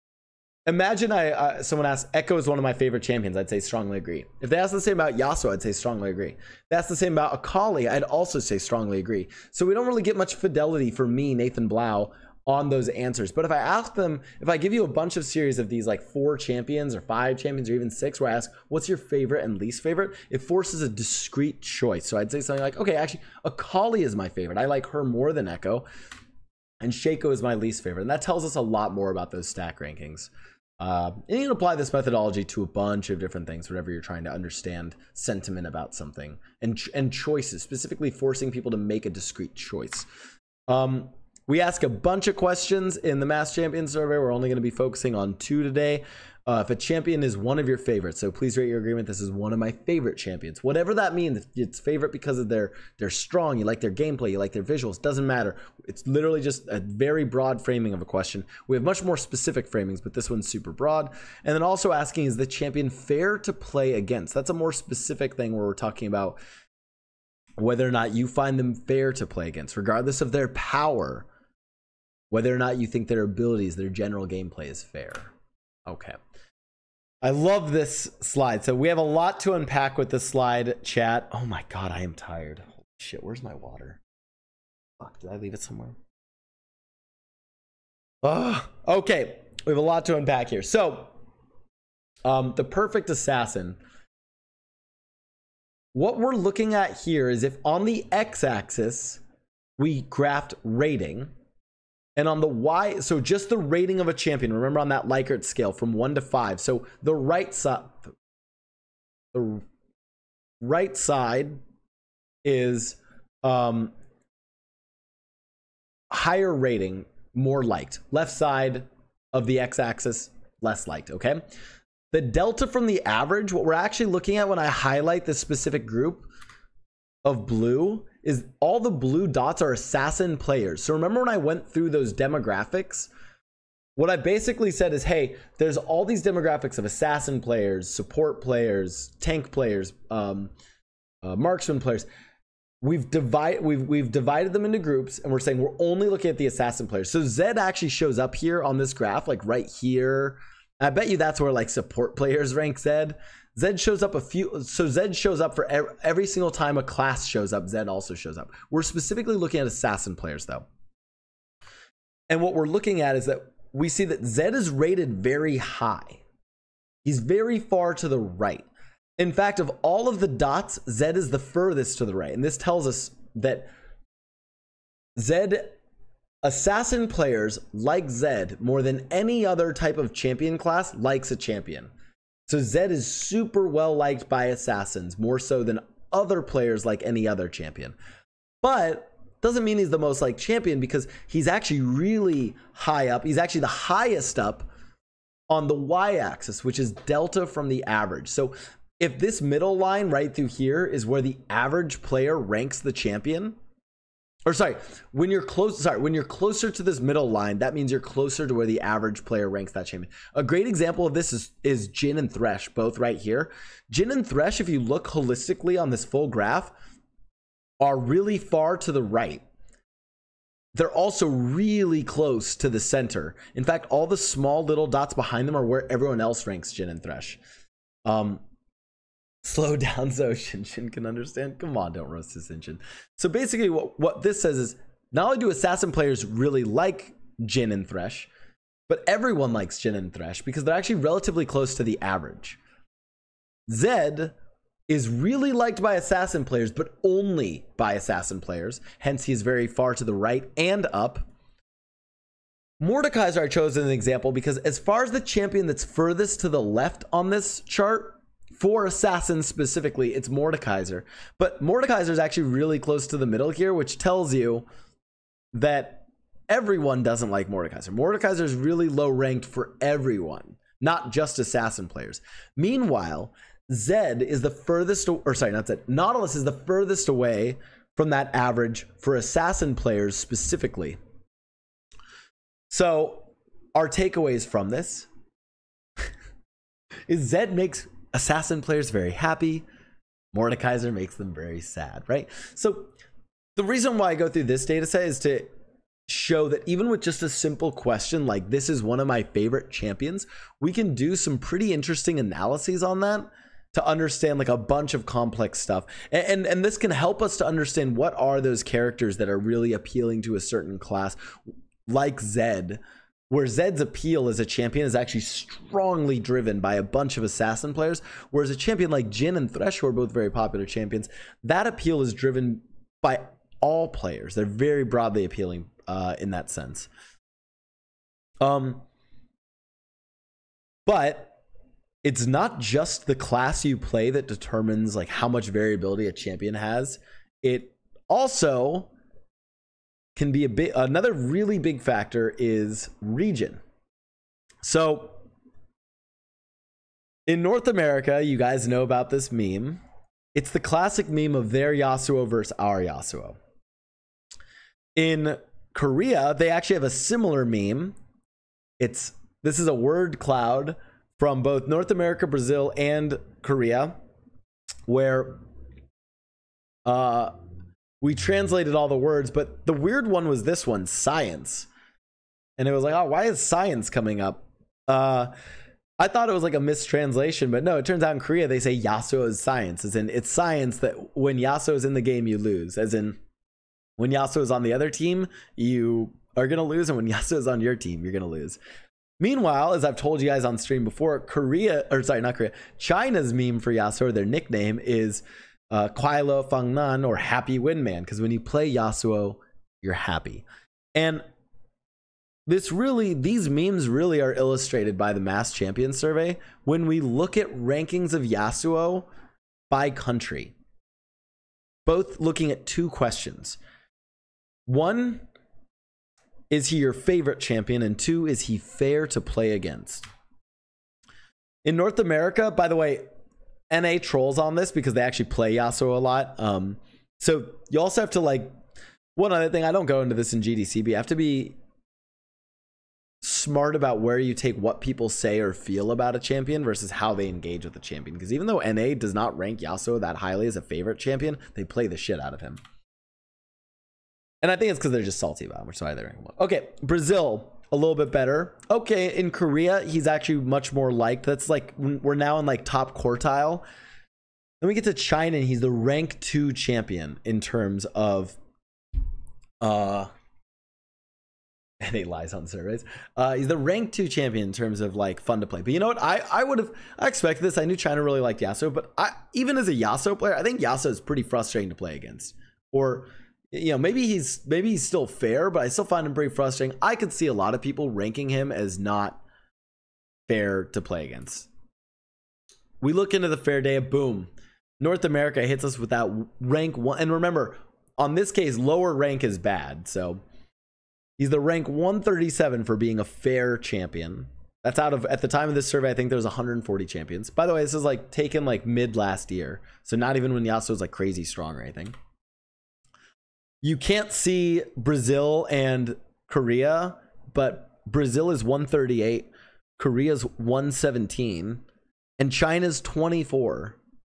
imagine I uh, someone asks Echo is one of my favorite champions, I'd say strongly agree. If they ask the same about Yasuo, I'd say strongly agree. If they ask the same about Akali, I'd also say strongly agree. So we don't really get much fidelity for me, Nathan Blau, on those answers. But if I ask them, if I give you a bunch of series of these like four champions or five champions or even six, where I ask what's your favorite and least favorite, it forces a discrete choice. So I'd say something like, okay, actually Akali is my favorite. I like her more than Echo, and Shaco is my least favorite. And that tells us a lot more about those stack rankings. Uh, and you can apply this methodology to a bunch of different things, whenever you're trying to understand sentiment about something and, ch and choices, specifically forcing people to make a discrete choice. Um, we ask a bunch of questions in the Mass Champion survey. We're only going to be focusing on two today. Uh, if a champion is one of your favorites, so please rate your agreement. This is one of my favorite champions. Whatever that means, if it's favorite because of their, they're strong, you like their gameplay, you like their visuals, doesn't matter. It's literally just a very broad framing of a question. We have much more specific framings, but this one's super broad. And then also asking, is the champion fair to play against? That's a more specific thing where we're talking about whether or not you find them fair to play against, regardless of their power, whether or not you think their abilities, their general gameplay is fair. Okay. I love this slide. So we have a lot to unpack with this slide, chat. Oh my God, I am tired. Holy shit, where's my water? Fuck, did I leave it somewhere? Oh, okay, we have a lot to unpack here. So, um, the perfect assassin. What we're looking at here is if on the x-axis, we graphed rating, and on the Y, so just the rating of a champion, remember on that Likert scale from one to five. So the right side, the right side is um, higher rating, more liked. Left side of the x-axis, less liked, okay? The delta from the average, what we're actually looking at when I highlight this specific group of blue, is all the blue dots are assassin players. So remember when I went through those demographics, what I basically said is, hey, there's all these demographics of assassin players, support players, tank players, um, uh, marksman players. We've divided we've we've divided them into groups, and we're saying we're only looking at the assassin players. So Zed actually shows up here on this graph, like right here. I bet you that's where like support players rank Zed. Zed shows up a few, so Zed shows up for every, every single time a class shows up, Zed also shows up. We're specifically looking at assassin players though. And what we're looking at is that we see that Zed is rated very high. He's very far to the right. In fact, of all of the dots, Zed is the furthest to the right. And this tells us that Zed, assassin players like Zed more than any other type of champion class likes a champion. So Zed is super well liked by assassins, more so than other players like any other champion. But doesn't mean he's the most liked champion, because he's actually really high up. He's actually the highest up on the y-axis, which is delta from the average. So if this middle line right through here is where the average player ranks the champion, or sorry, when you're close, sorry, when you're closer to this middle line, that means you're closer to where the average player ranks that champion. A great example of this is, is Jhin and Thresh, both right here. Jhin and Thresh, if you look holistically on this full graph, are really far to the right. They're also really close to the center. In fact, all the small little dots behind them are where everyone else ranks Jhin and Thresh. Um, Slow down so Shin Shin can understand. Come on, don't roast his Shin Shin. So basically what, what this says is, not only do assassin players really like Jhin and Thresh, but everyone likes Jhin and Thresh because they're actually relatively close to the average. Zed is really liked by assassin players, but only by assassin players. Hence, he's very far to the right and up. Mordekaiser I chose as an example because as far as the champion that's furthest to the left on this chart, for assassins specifically, it's Mordekaiser. But Mordekaiser is actually really close to the middle here, which tells you that everyone doesn't like Mordekaiser. Mordekaiser is really low ranked for everyone, not just assassin players. Meanwhile, Zed is the furthest, or sorry, not Zed, Nautilus is the furthest away from that average for assassin players specifically. So our takeaways from this is Zed makes assassin players very happy. Mordekaiser makes them very sad, right? So the reason why I go through this data set is to show that even with just a simple question like this is one of my favorite champions, we can do some pretty interesting analyses on that to understand like a bunch of complex stuff. And, and, and this can help us to understand what are those characters that are really appealing to a certain class, like Zed, where Zed's appeal as a champion is actually strongly driven by a bunch of assassin players, whereas a champion like Jhin and Thresh, who are both very popular champions, that appeal is driven by all players. They're very broadly appealing uh, in that sense. Um, but it's not just the class you play that determines like how much variability a champion has. It also can be a bit, another really big factor is region. So in North America, you guys know about this meme. It's the classic meme of their Yasuo versus our Yasuo. In Korea, they actually have a similar meme. It's, this is a word cloud from both North America, Brazil, and Korea, where uh, we translated all the words, but the weird one was this one, science. And it was like, oh, why is science coming up? Uh, I thought it was like a mistranslation, but no, it turns out in Korea, they say Yasuo is science, as in it's science that when Yasuo is in the game, you lose. As in when Yasuo is on the other team, you are going to lose. And when Yasuo is on your team, you're going to lose. Meanwhile, as I've told you guys on stream before, Korea, or sorry, not Korea, China's meme for Yasuo, their nickname is Uh, Kwai Lo Feng Nan, or Happy Windman, because when you play Yasuo, you're happy. And this really, these memes really are illustrated by the Mass Champion Survey when we look at rankings of Yasuo by country. Both looking at two questions. One, is he your favorite champion? And two, is he fair to play against? In North America, by the way, N A trolls on this because they actually play Yasuo a lot. Um, so you also have to like, one other thing, I don't go into this in G D C, but you have to be smart about where you take what people say or feel about a champion versus how they engage with the champion. Because even though N A does not rank Yasuo that highly as a favorite champion, they play the shit out of him. And I think it's because they're just salty about him, which is why they rank him. Okay, Brazil. A little bit better. Okay, in Korea, he's actually much more liked. That's like, we're now in like top quartile. Then we get to China, and he's the rank two champion in terms of, uh, and he lies on surveys. Uh, he's the rank two champion in terms of like fun to play. But you know what? I, I would have, I expected this. I knew China really liked Yasuo, but I, even as a Yasuo player, I think Yasuo is pretty frustrating to play against. Or, you know, maybe he's maybe he's still fair, but I still find him pretty frustrating. I could see a lot of people ranking him as not fair to play against. We look into the fair data, boom. North America hits us with that rank one. And remember, on this case, lower rank is bad. So he's the rank one thirty-seven for being a fair champion. That's out of, at the time of this survey, I think there was one hundred forty champions. By the way, this is like taken like mid last year. So not even when Yasuo was like crazy strong or anything. You can't see Brazil and Korea, but Brazil is one thirty-eight, Korea's one seventeen, and China's twenty-four.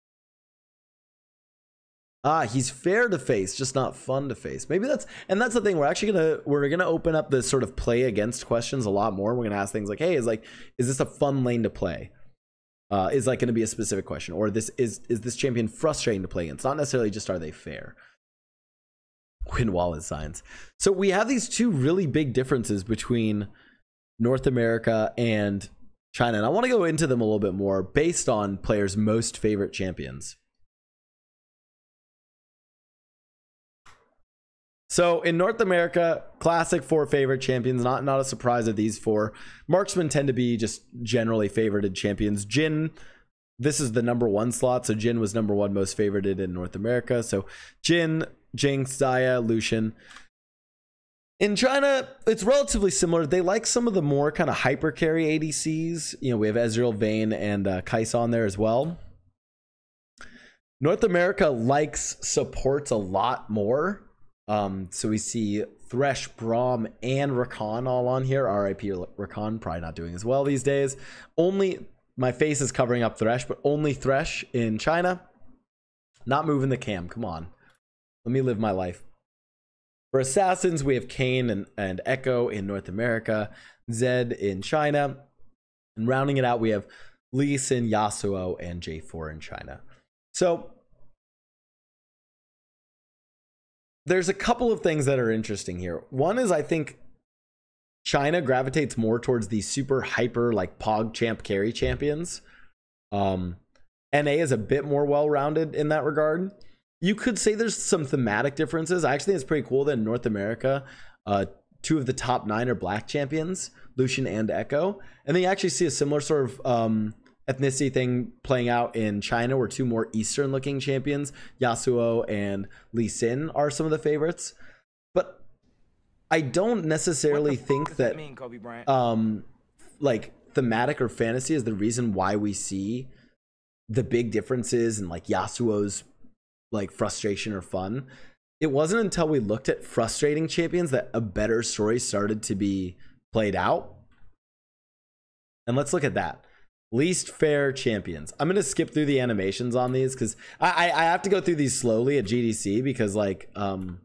Ah, he's fair to face, just not fun to face. Maybe that's, and that's the thing. We're actually gonna we're gonna open up the sort of play against questions a lot more. We're gonna ask things like, "Hey, is like, is this a fun lane to play?" Uh, is like going to be a specific question, or this is is this champion frustrating to play against? Not necessarily just are they fair. Win wall is science. So we have these two really big differences between North America and China, and I want to go into them a little bit more based on players' most favorite champions. So in North America, classic four favorite champions. Not not a surprise of these four. Marksmen tend to be just generally favorited champions. Jin, this is the number one slot. So Jin was number one most favorited in North America. So Jin, Jinx, Xayah, Lucian. In China, it's relatively similar. They like some of the more kind of hyper carry A D Cs. You know, we have Ezreal, Vayne, and uh, Kai'Sa on there as well. North America likes supports a lot more. Um, so we see Thresh, Braum, and Rakan all on here. R I P Rakan, probably not doing as well these days. Only, my face is covering up Thresh, but only Thresh in China. Not moving the cam, come on. Let me live my life. For Assassins, we have Kayn and, and Echo in North America, Zed in China. And rounding it out, we have Lee Sin, Yasuo, and J four in China. So there's a couple of things that are interesting here. One is I think China gravitates more towards these super hyper like PogChamp carry champions. Um, N A is a bit more well-rounded in that regard. You could say there's some thematic differences. I actually think it's pretty cool that in North America, uh, two of the top nine are black champions, Lucian and Echo. And then you actually see a similar sort of um, ethnicity thing playing out in China, where two more Eastern looking champions, Yasuo and Lee Sin, are some of the favorites. But I don't necessarily think that mean, Kobe Bryant? um, like thematic or fantasy is the reason why we see the big differences in like Yasuo's like frustration or fun. It wasn't until we looked at frustrating champions that a better story started to be played out. And let's look at that. Least fair champions. I'm going to skip through the animations on these because I, I have to go through these slowly at G D C because like, um,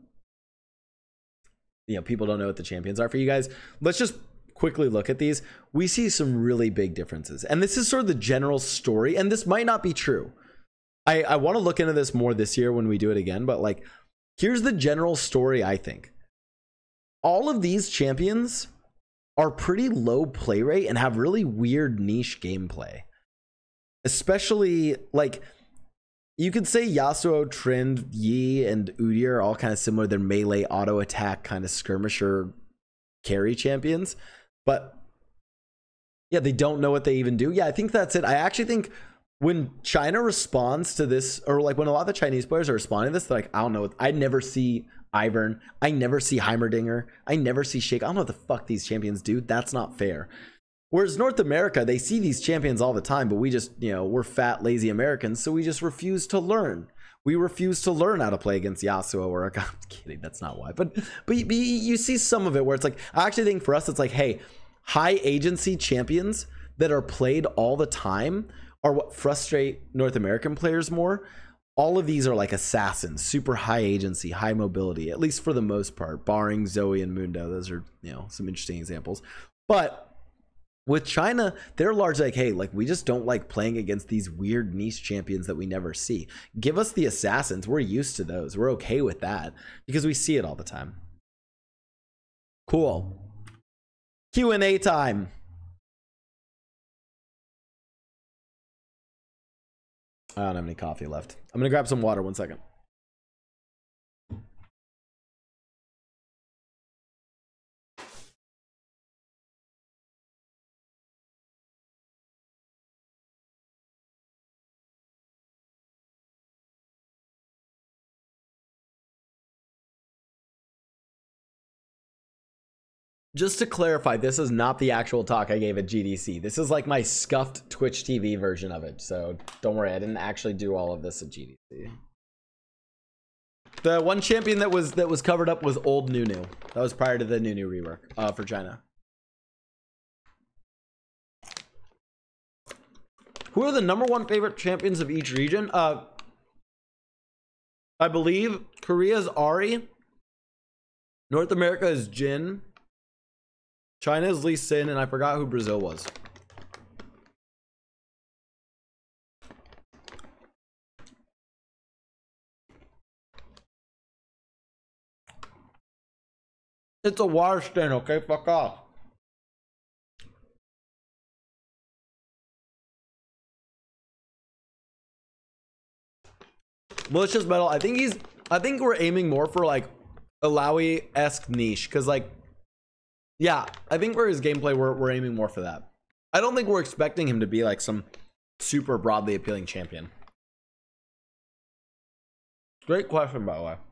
you know, people don't know what the champions are for you guys. Let's just quickly look at these. We see some really big differences. And this is sort of the general story. And this might not be true. I, I want to look into this more this year when we do it again. But like, here's the general story, I think. All of these champions are pretty low play rate and have really weird niche gameplay. Especially, like, you could say Yasuo, Trend, Yi, and Udyr are all kind of similar. They're melee, auto attack, kind of skirmisher carry champions. But, yeah, they don't know what they even do. Yeah, I think that's it. I actually think when China responds to this, or like when a lot of the Chinese players are responding to this, they're like, I don't know. I never see Ivern. I never see Heimerdinger. I never see Shake. I don't know what the fuck these champions do. That's not fair. Whereas North America, they see these champions all the time, but we just, you know, we're fat, lazy Americans, so we just refuse to learn. We refuse to learn how to play against Yasuo or a... I'm kidding, that's not why. But, but you, you see some of it where it's like, I actually think for us, it's like, hey, high agency champions that are played all the time are what frustrate North American players more. All of these are like assassins, super high agency, high mobility, at least for the most part, barring Zoe and Mundo. Those are, you know, some interesting examples. But with China, they're largely like, hey, like we just don't like playing against these weird niche champions that we never see. Give us the assassins. We're used to those. We're okay with that because we see it all the time. Cool. Q and A time. I don't have any coffee left. I'm gonna grab some water. One second. Just to clarify, this is not the actual talk I gave at G D C. This is like my scuffed Twitch T V version of it. So don't worry, I didn't actually do all of this at G D C. The one champion that was that was covered up was old Nunu. That was prior to the Nunu rework uh, for China. Who are the number one favorite champions of each region? Uh, I believe Korea's Ari. North America is Jin. China is Lee Sin, and I forgot who Brazil was. It's a water stain, okay? Fuck off. Malicious Metal, I think he's, I think we're aiming more for like Alawi-esque niche, because like, yeah, I think for his gameplay, we're we're aiming more for that. I don't think we're expecting him to be like some super broadly appealing champion. Great question, by the way.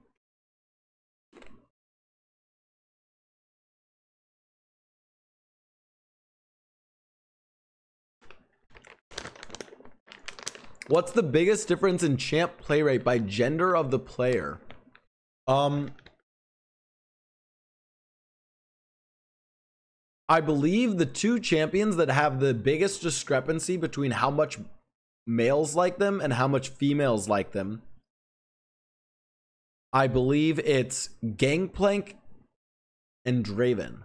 What's the biggest difference in champ play rate by gender of the player? Um, I believe the two champions that have the biggest discrepancy between how much males like them and how much females like them, I believe it's Gangplank and Draven.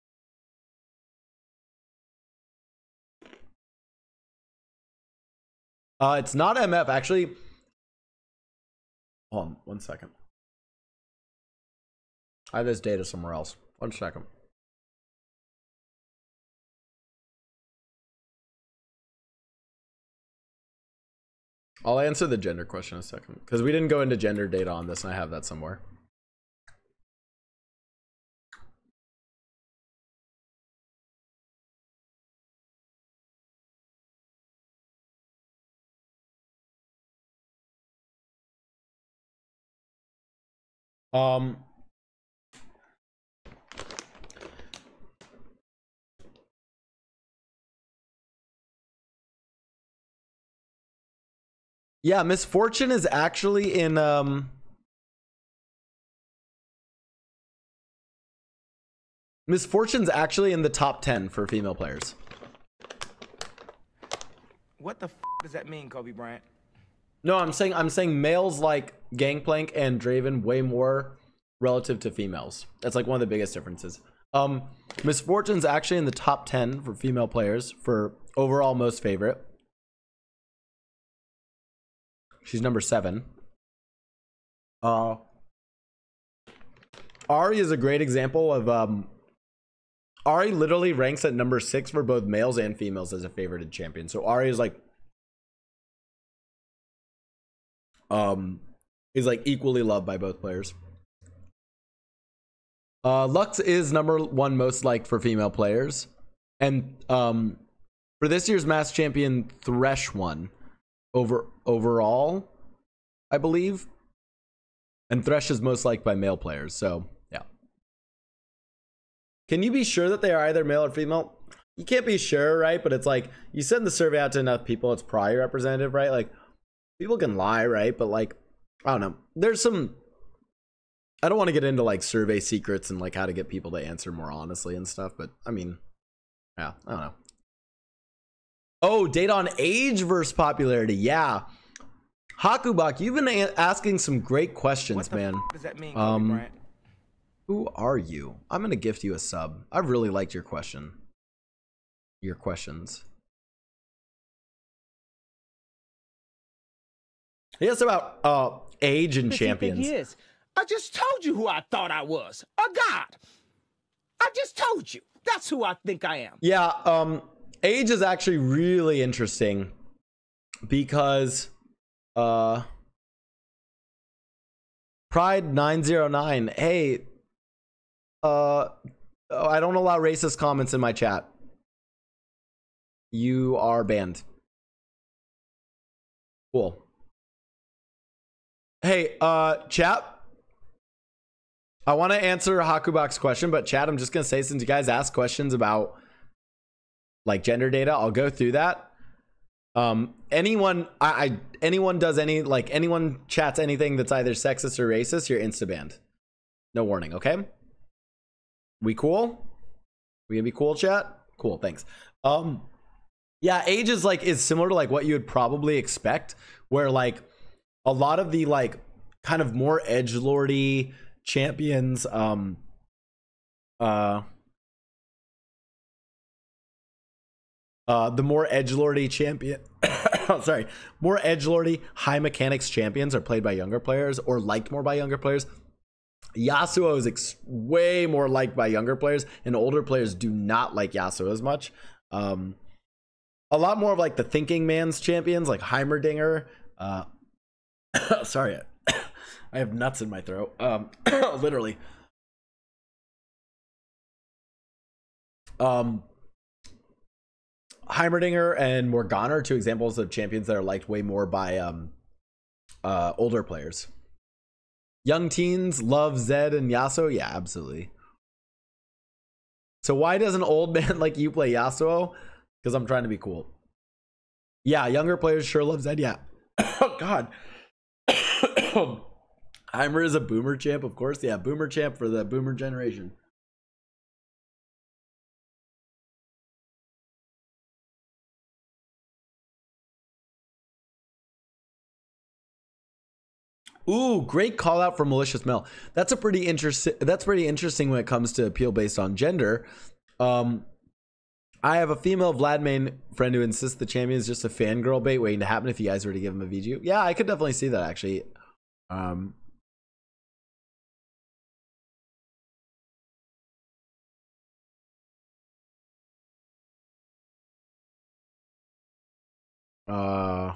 Uh, it's not M F, actually. Hold on, one second. I have this data somewhere else. One second. I'll answer the gender question in a second, because we didn't go into gender data on this, and I have that somewhere. Um, yeah, Misfortune is actually in, um, Misfortune's actually in the top ten for female players. What the f does that mean, Kobe Bryant? No, I'm saying I'm saying males like Gangplank and Draven way more relative to females. That's like one of the biggest differences. Um, Misfortune's actually in the top ten for female players for overall most favorite. She's number seven. Uh, Ari is a great example of um, Ari literally ranks at number six for both males and females as a favorited champion. So Ari is like um is like equally loved by both players. Uh, Lux is number one most liked for female players, and um, for this year's Mass Champion, Thresh won over overall, I believe, and Thresh is most liked by male players. So yeah, can you be sure that they are either male or female? You can't be sure, right? But it's like you send the survey out to enough people, it's probably representative, right? Like people can lie, right? But like I don't know. There's some. I don't want to get into like survey secrets and like how to get people to answer more honestly and stuff, but I mean, yeah, I don't know. Oh, data on age versus popularity. Yeah. Hakubak, you've been a- asking some great questions, What the man. f does that mean, Kobe Um, Bryant? Who are you? I'm going to gift you a sub. I really liked your question. Your questions. He asked about uh, age and What does he think champions. he is? I just told you who I thought I was. A god. I just told you. That's who I think I am. Yeah, um, age is actually really interesting because uh, Pride nine oh nine, hey, uh, oh, I don't allow racist comments in my chat. You are banned. Cool. Hey, uh, chat. I want to answer Hakubak's question, but chat, I'm just going to say, since you guys asked questions about like gender data, I'll go through that. Um, anyone, I, I, anyone does any, like anyone chats anything that's either sexist or racist, you're insta banned. No warning. Okay. We cool? We gonna be cool, chat? Cool. Thanks. Um, yeah, age is like, is similar to like what you would probably expect, where like a lot of the like kind of more edgelordy champions, um, uh, uh, the more edgelordy champion, sorry, more edgelordy high mechanics champions are played by younger players or liked more by younger players. Yasuo is ex- way more liked by younger players, and older players do not like Yasuo as much. Um, a lot more of like the thinking man's champions, like Heimerdinger. Uh, sorry. I have nuts in my throat. Um, literally. Um, Heimerdinger and Morgana are two examples of champions that are liked way more by um, uh, older players. Young teens love Zed and Yasuo. Yeah, absolutely. So why does an old man like you play Yasuo? Because I'm trying to be cool. Yeah, younger players sure love Zed. Yeah. Oh, God. Heimer is a boomer champ, of course. Yeah, boomer champ for the boomer generation. Ooh, great call out for malicious mail. That's a pretty interesting. That's pretty interesting when it comes to appeal based on gender. Um, I have a female Vladmain friend who insists the champion is just a fangirl bait waiting to happen if you guys were to give him a V G. Yeah, I could definitely see that actually. Um, uh,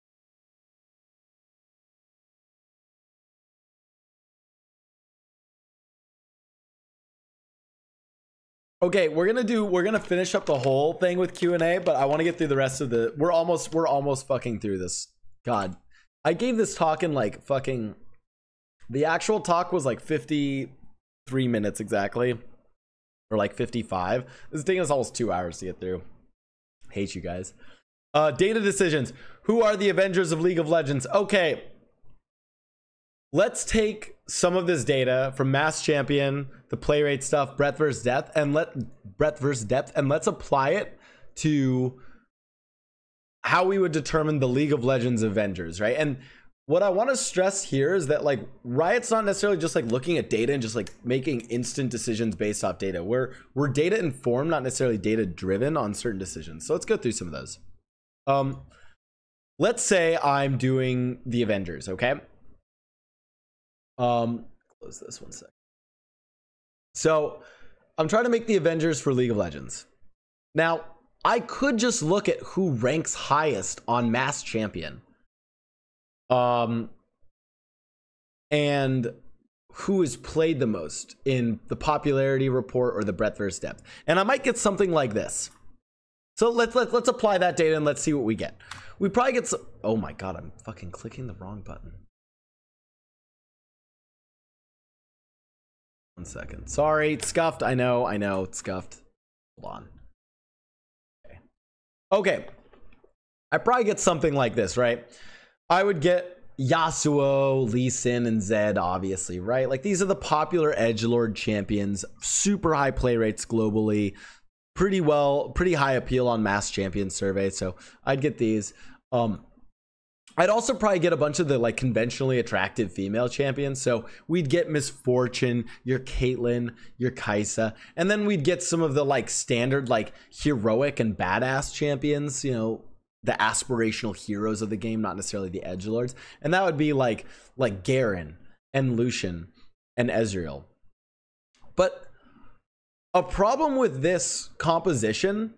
Okay, we're gonna do. We're gonna finish up the whole thing with Q and A, but I want to get through the rest of the. We're almost. We're almost fucking through this. God, I gave this talk in like fucking. The actual talk was like fifty-three minutes exactly, or like fifty-five. This is taking us almost two hours to get through. Hate you guys. Uh, data decisions. Who are the Avengers of League of Legends? Okay. Let's take some of this data from Mass Champion, the play rate stuff, breadth versus depth, and let breadth versus depth, and let's apply it to how we would determine the League of Legends Avengers, right? And what I want to stress here is that like Riot's not necessarily just like looking at data and just like making instant decisions based off data. We're we're data informed, not necessarily data driven on certain decisions. So let's go through some of those. Um, let's say I'm doing the Avengers, okay? Um, close this one sec. So I'm trying to make the Avengers for League of Legends. Now, I could just look at who ranks highest on Mass Champion. Um, and who is played the most in the popularity report or the breadth versus depth. And I might get something like this. So let's let's let's apply that data and let's see what we get. We probably get some. Oh my God, I'm fucking clicking the wrong button. One second. Sorry, it's scuffed. I know, I know, it's scuffed. Hold on. Okay. Okay. I probably get something like this, right? I would get Yasuo, Lee Sin, and Zed, obviously, right? Like these are the popular edgelord champions, super high play rates globally, pretty well, pretty high appeal on Mass Champion survey. So I'd get these. Um, I'd also probably get a bunch of the like conventionally attractive female champions. So we'd get Miss Fortune, your Caitlyn, your Kaisa, and then we'd get some of the like standard like heroic and badass champions, you know, the aspirational heroes of the game, not necessarily the edgelords. And that would be like like Garen and Lucian and Ezreal. But a problem with this composition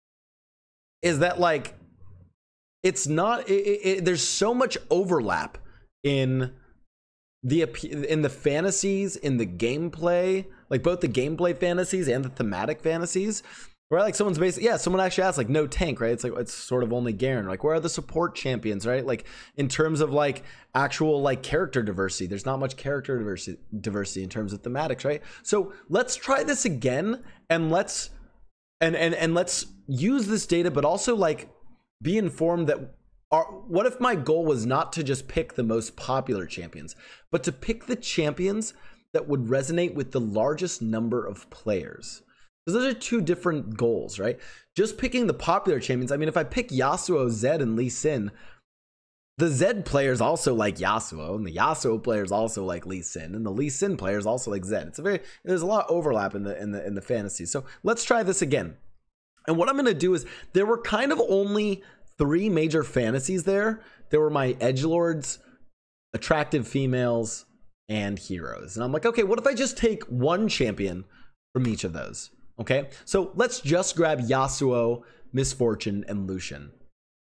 is that like it's not it, it, there's so much overlap in the in the fantasies, in the gameplay, like both the gameplay fantasies and the thematic fantasies, where like someone's basically, yeah, someone actually asked like no tank, right? It's like it's sort of only Garen. Like where are the support champions, right? Like in terms of like actual like character diversity, there's not much character diversity diversity in terms of thematics, right? So let's try this again and let's and and and let's use this data, but also like be informed that our, what if my goal was not to just pick the most popular champions, but to pick the champions that would resonate with the largest number of players? Because those are two different goals, right? Just picking the popular champions. I mean, if I pick Yasuo, Zed, and Lee Sin, the Zed players also like Yasuo, and the Yasuo players also like Lee Sin, and the Lee Sin players also like Zed. It's a very there's a lot of overlap in the in the in the fantasy. So let's try this again. And what I'm going to do is there were kind of only three major fantasies there. There were my edgelords, attractive females, and heroes. And I'm like, okay, what if I just take one champion from each of those? Okay, so let's just grab Yasuo, Miss Fortune, and Lucian.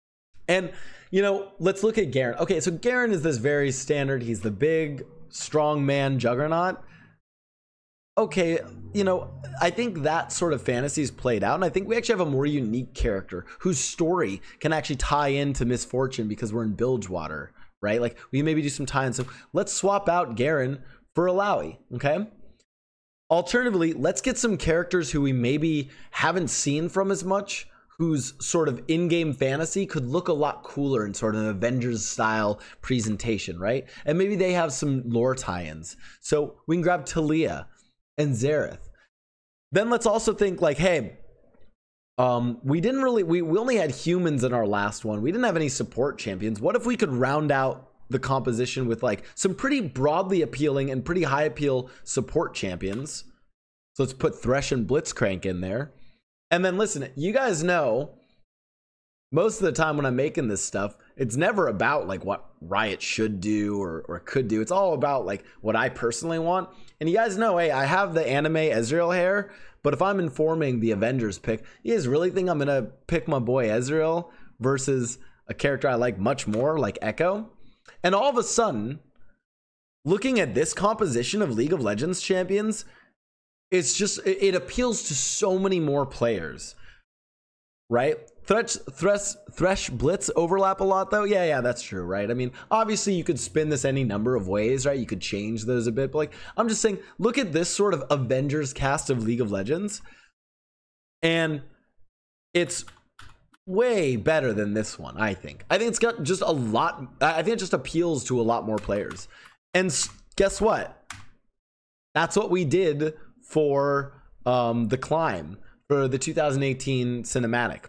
And, you know, let's look at Garen. Okay, so Garen is this very standard. He's the big, strong man juggernaut. Okay, you know, I think that sort of fantasy is played out, and I think we actually have a more unique character whose story can actually tie into Misfortune because we're in Bilgewater, right? Like, we maybe do some tie-in. So let's swap out Garen for Alawi, okay? Alternatively, let's get some characters who we maybe haven't seen from as much, whose sort of in-game fantasy could look a lot cooler in sort of an Avengers style presentation, right? And maybe they have some lore tie-ins. So we can grab Talia and Xerath. Then let's also think like, hey, um, we didn't really, we, we only had humans in our last one. We didn't have any support champions. What if we could round out the composition with like some pretty broadly appealing and pretty high appeal support champions? So let's put Thresh and Blitzcrank in there. And then listen, you guys know most of the time when I'm making this stuff, it's never about like what Riot should do or, or could do. It's all about like what I personally want. And you guys know, hey, I have the anime Ezreal hair, but if I'm informing the Avengers pick, you guys really think I'm gonna pick my boy Ezreal versus a character I like much more, like Echo? And all of a sudden, looking at this composition of League of Legends champions, it's just, it appeals to so many more players, right? Thresh, Thresh, Thresh Blitz overlap a lot though. Yeah, yeah, that's true, right? I mean, obviously you could spin this any number of ways, right? You could change those a bit, but like, I'm just saying, look at this sort of Avengers cast of League of Legends, and it's way better than this one, I think. I think it's got just a lot, I think it just appeals to a lot more players. And guess what? That's what we did for um, The Climb, for the two thousand eighteen cinematic.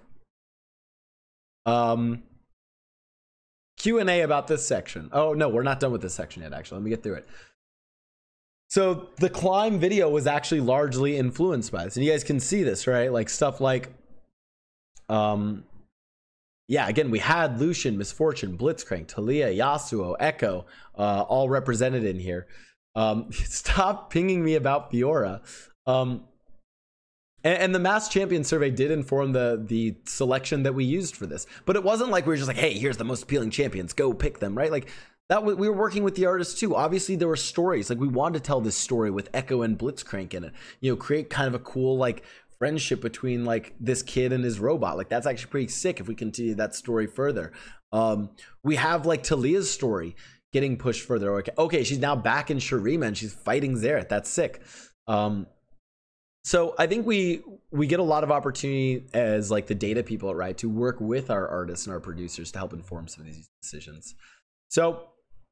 Um, Q and A about this section. Oh, no, we're not done with this section yet, actually. Let me get through it. So the Climb video was actually largely influenced by this. And you guys can see this, right? Like stuff like, um, yeah, again, we had Lucian, Misfortune, Blitzcrank, Talia, Yasuo, Echo, uh, all represented in here. Um, stop pinging me about Fiora. Um, And, and the Mass Champion survey did inform the the selection that we used for this, but it wasn't like we were just like, hey, here's the most appealing champions, go pick them, right? Like that, we were working with the artists too. Obviously, there were stories, like we wanted to tell this story with Echo and Blitzcrank in it. You know, create kind of a cool like friendship between like this kid and his robot. Like that's actually pretty sick if we continue that story further. Um, we have like Talia's story getting pushed further. Okay, okay, she's now back in Shurima and she's fighting Xerath. That's sick. Um, So I think we we get a lot of opportunity as like the data people at Riot to work with our artists and our producers to help inform some of these decisions. So,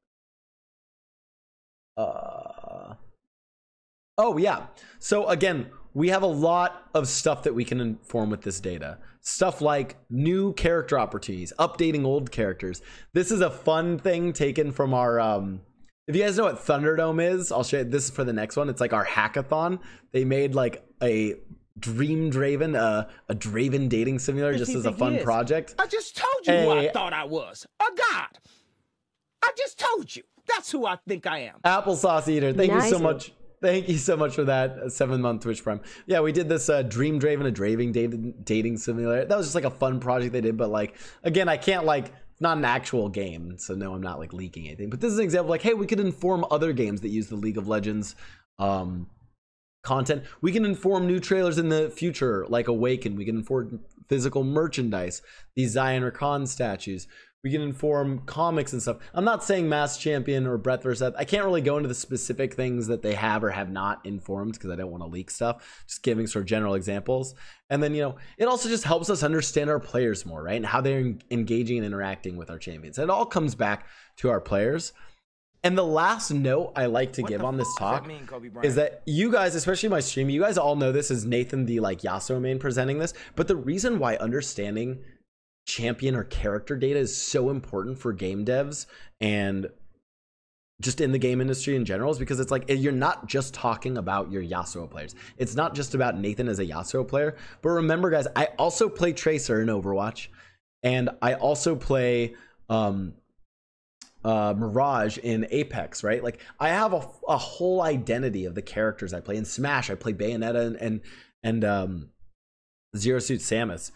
uh, oh yeah. So again, we have a lot of stuff that we can inform with this data. Stuff like new character opportunities, updating old characters. This is a fun thing taken from our... Um, If you guys know what Thunderdome is, I'll show you this for the next one. It's like our hackathon. They made like a Dream Draven, uh, a Draven dating simulator just as a fun project. I just told you hey, who I thought I was. A god. I just told you. That's who I think I am. Applesauce Eater, thank nice. you so much. Thank you so much for that seven month Twitch Prime. Yeah, we did this uh, Dream Draven, a Draven dating, dating simulator. That was just like a fun project they did. But like, again, I can't like, not an actual game, so no, I'm not like leaking anything, but this is an example like, hey, we could inform other games that use the League of Legends um content. We can inform new trailers in the future like Awaken. We can inform physical merchandise, these Zion or Khan statues. We can inform comics and stuff. I'm not saying Mass Champion or Breath versus. I can't really go into the specific things that they have or have not informed because I don't want to leak stuff. Just giving sort of general examples. And then, you know, it also just helps us understand our players more, right? And how they're engaging and interacting with our champions. It all comes back to our players. And the last note I like to what give on this talk mean, is that you guys, especially my stream, you guys all know this is Nathan, the like Yasuo main, presenting this. But the reason why understanding champion or character data is so important for game devs and just in the game industry in general is because it's like you're not just talking about your Yasuo players. It's not just about Nathan as a Yasuo player. But remember, guys, I also play Tracer in Overwatch, and I also play um, uh, Mirage in Apex, right? Like I have a, a whole identity of the characters I play. In Smash, I play Bayonetta and and, and um, Zero Suit Samus.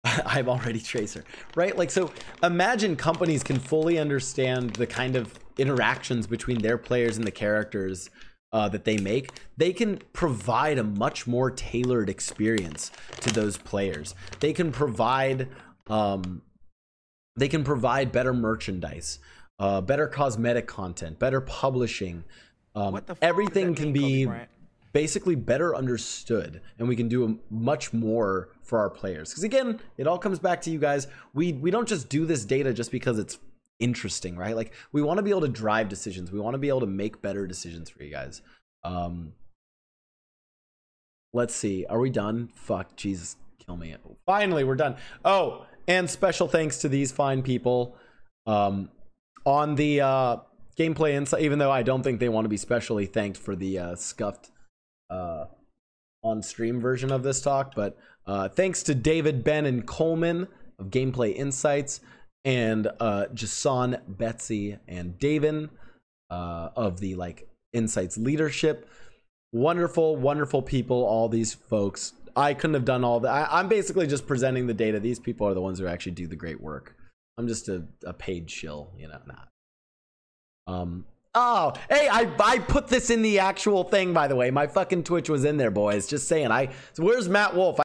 I'm already Tracer, right? Like, so imagine companies can fully understand the kind of interactions between their players and the characters uh, that they make. They can provide a much more tailored experience to those players. They can provide, um, they can provide better merchandise, uh, better cosmetic content, better publishing. Um, What the fuck everything does that can mean, Kobe be Bryant? basically better understood, and we can do a much more for our players. Because again, it all comes back to you guys. We we don't just do this data just because it's interesting, right? Like, we want to be able to drive decisions. We want to be able to make better decisions for you guys. Um, let's see. Are we done? Fuck, Jesus, kill me. Finally, we're done. Oh, and special thanks to these fine people um, on the uh, gameplay insight. Even though I don't think they want to be specially thanked for the uh, scuffed uh on stream version of this talk, but uh thanks to David, Ben, and Coleman of Gameplay Insights, and uh Jason, Betsy, and Davin uh of the like Insights leadership. Wonderful, wonderful people, all these folks. I couldn't have done all that. I, I'm basically just presenting the data. These people are the ones who actually do the great work. I'm just a, a paid shill, you know. Not um Oh, hey, I, I put this in the actual thing, by the way. My fucking Twitch was in there, boys. Just saying. I so where's Matt Wolf?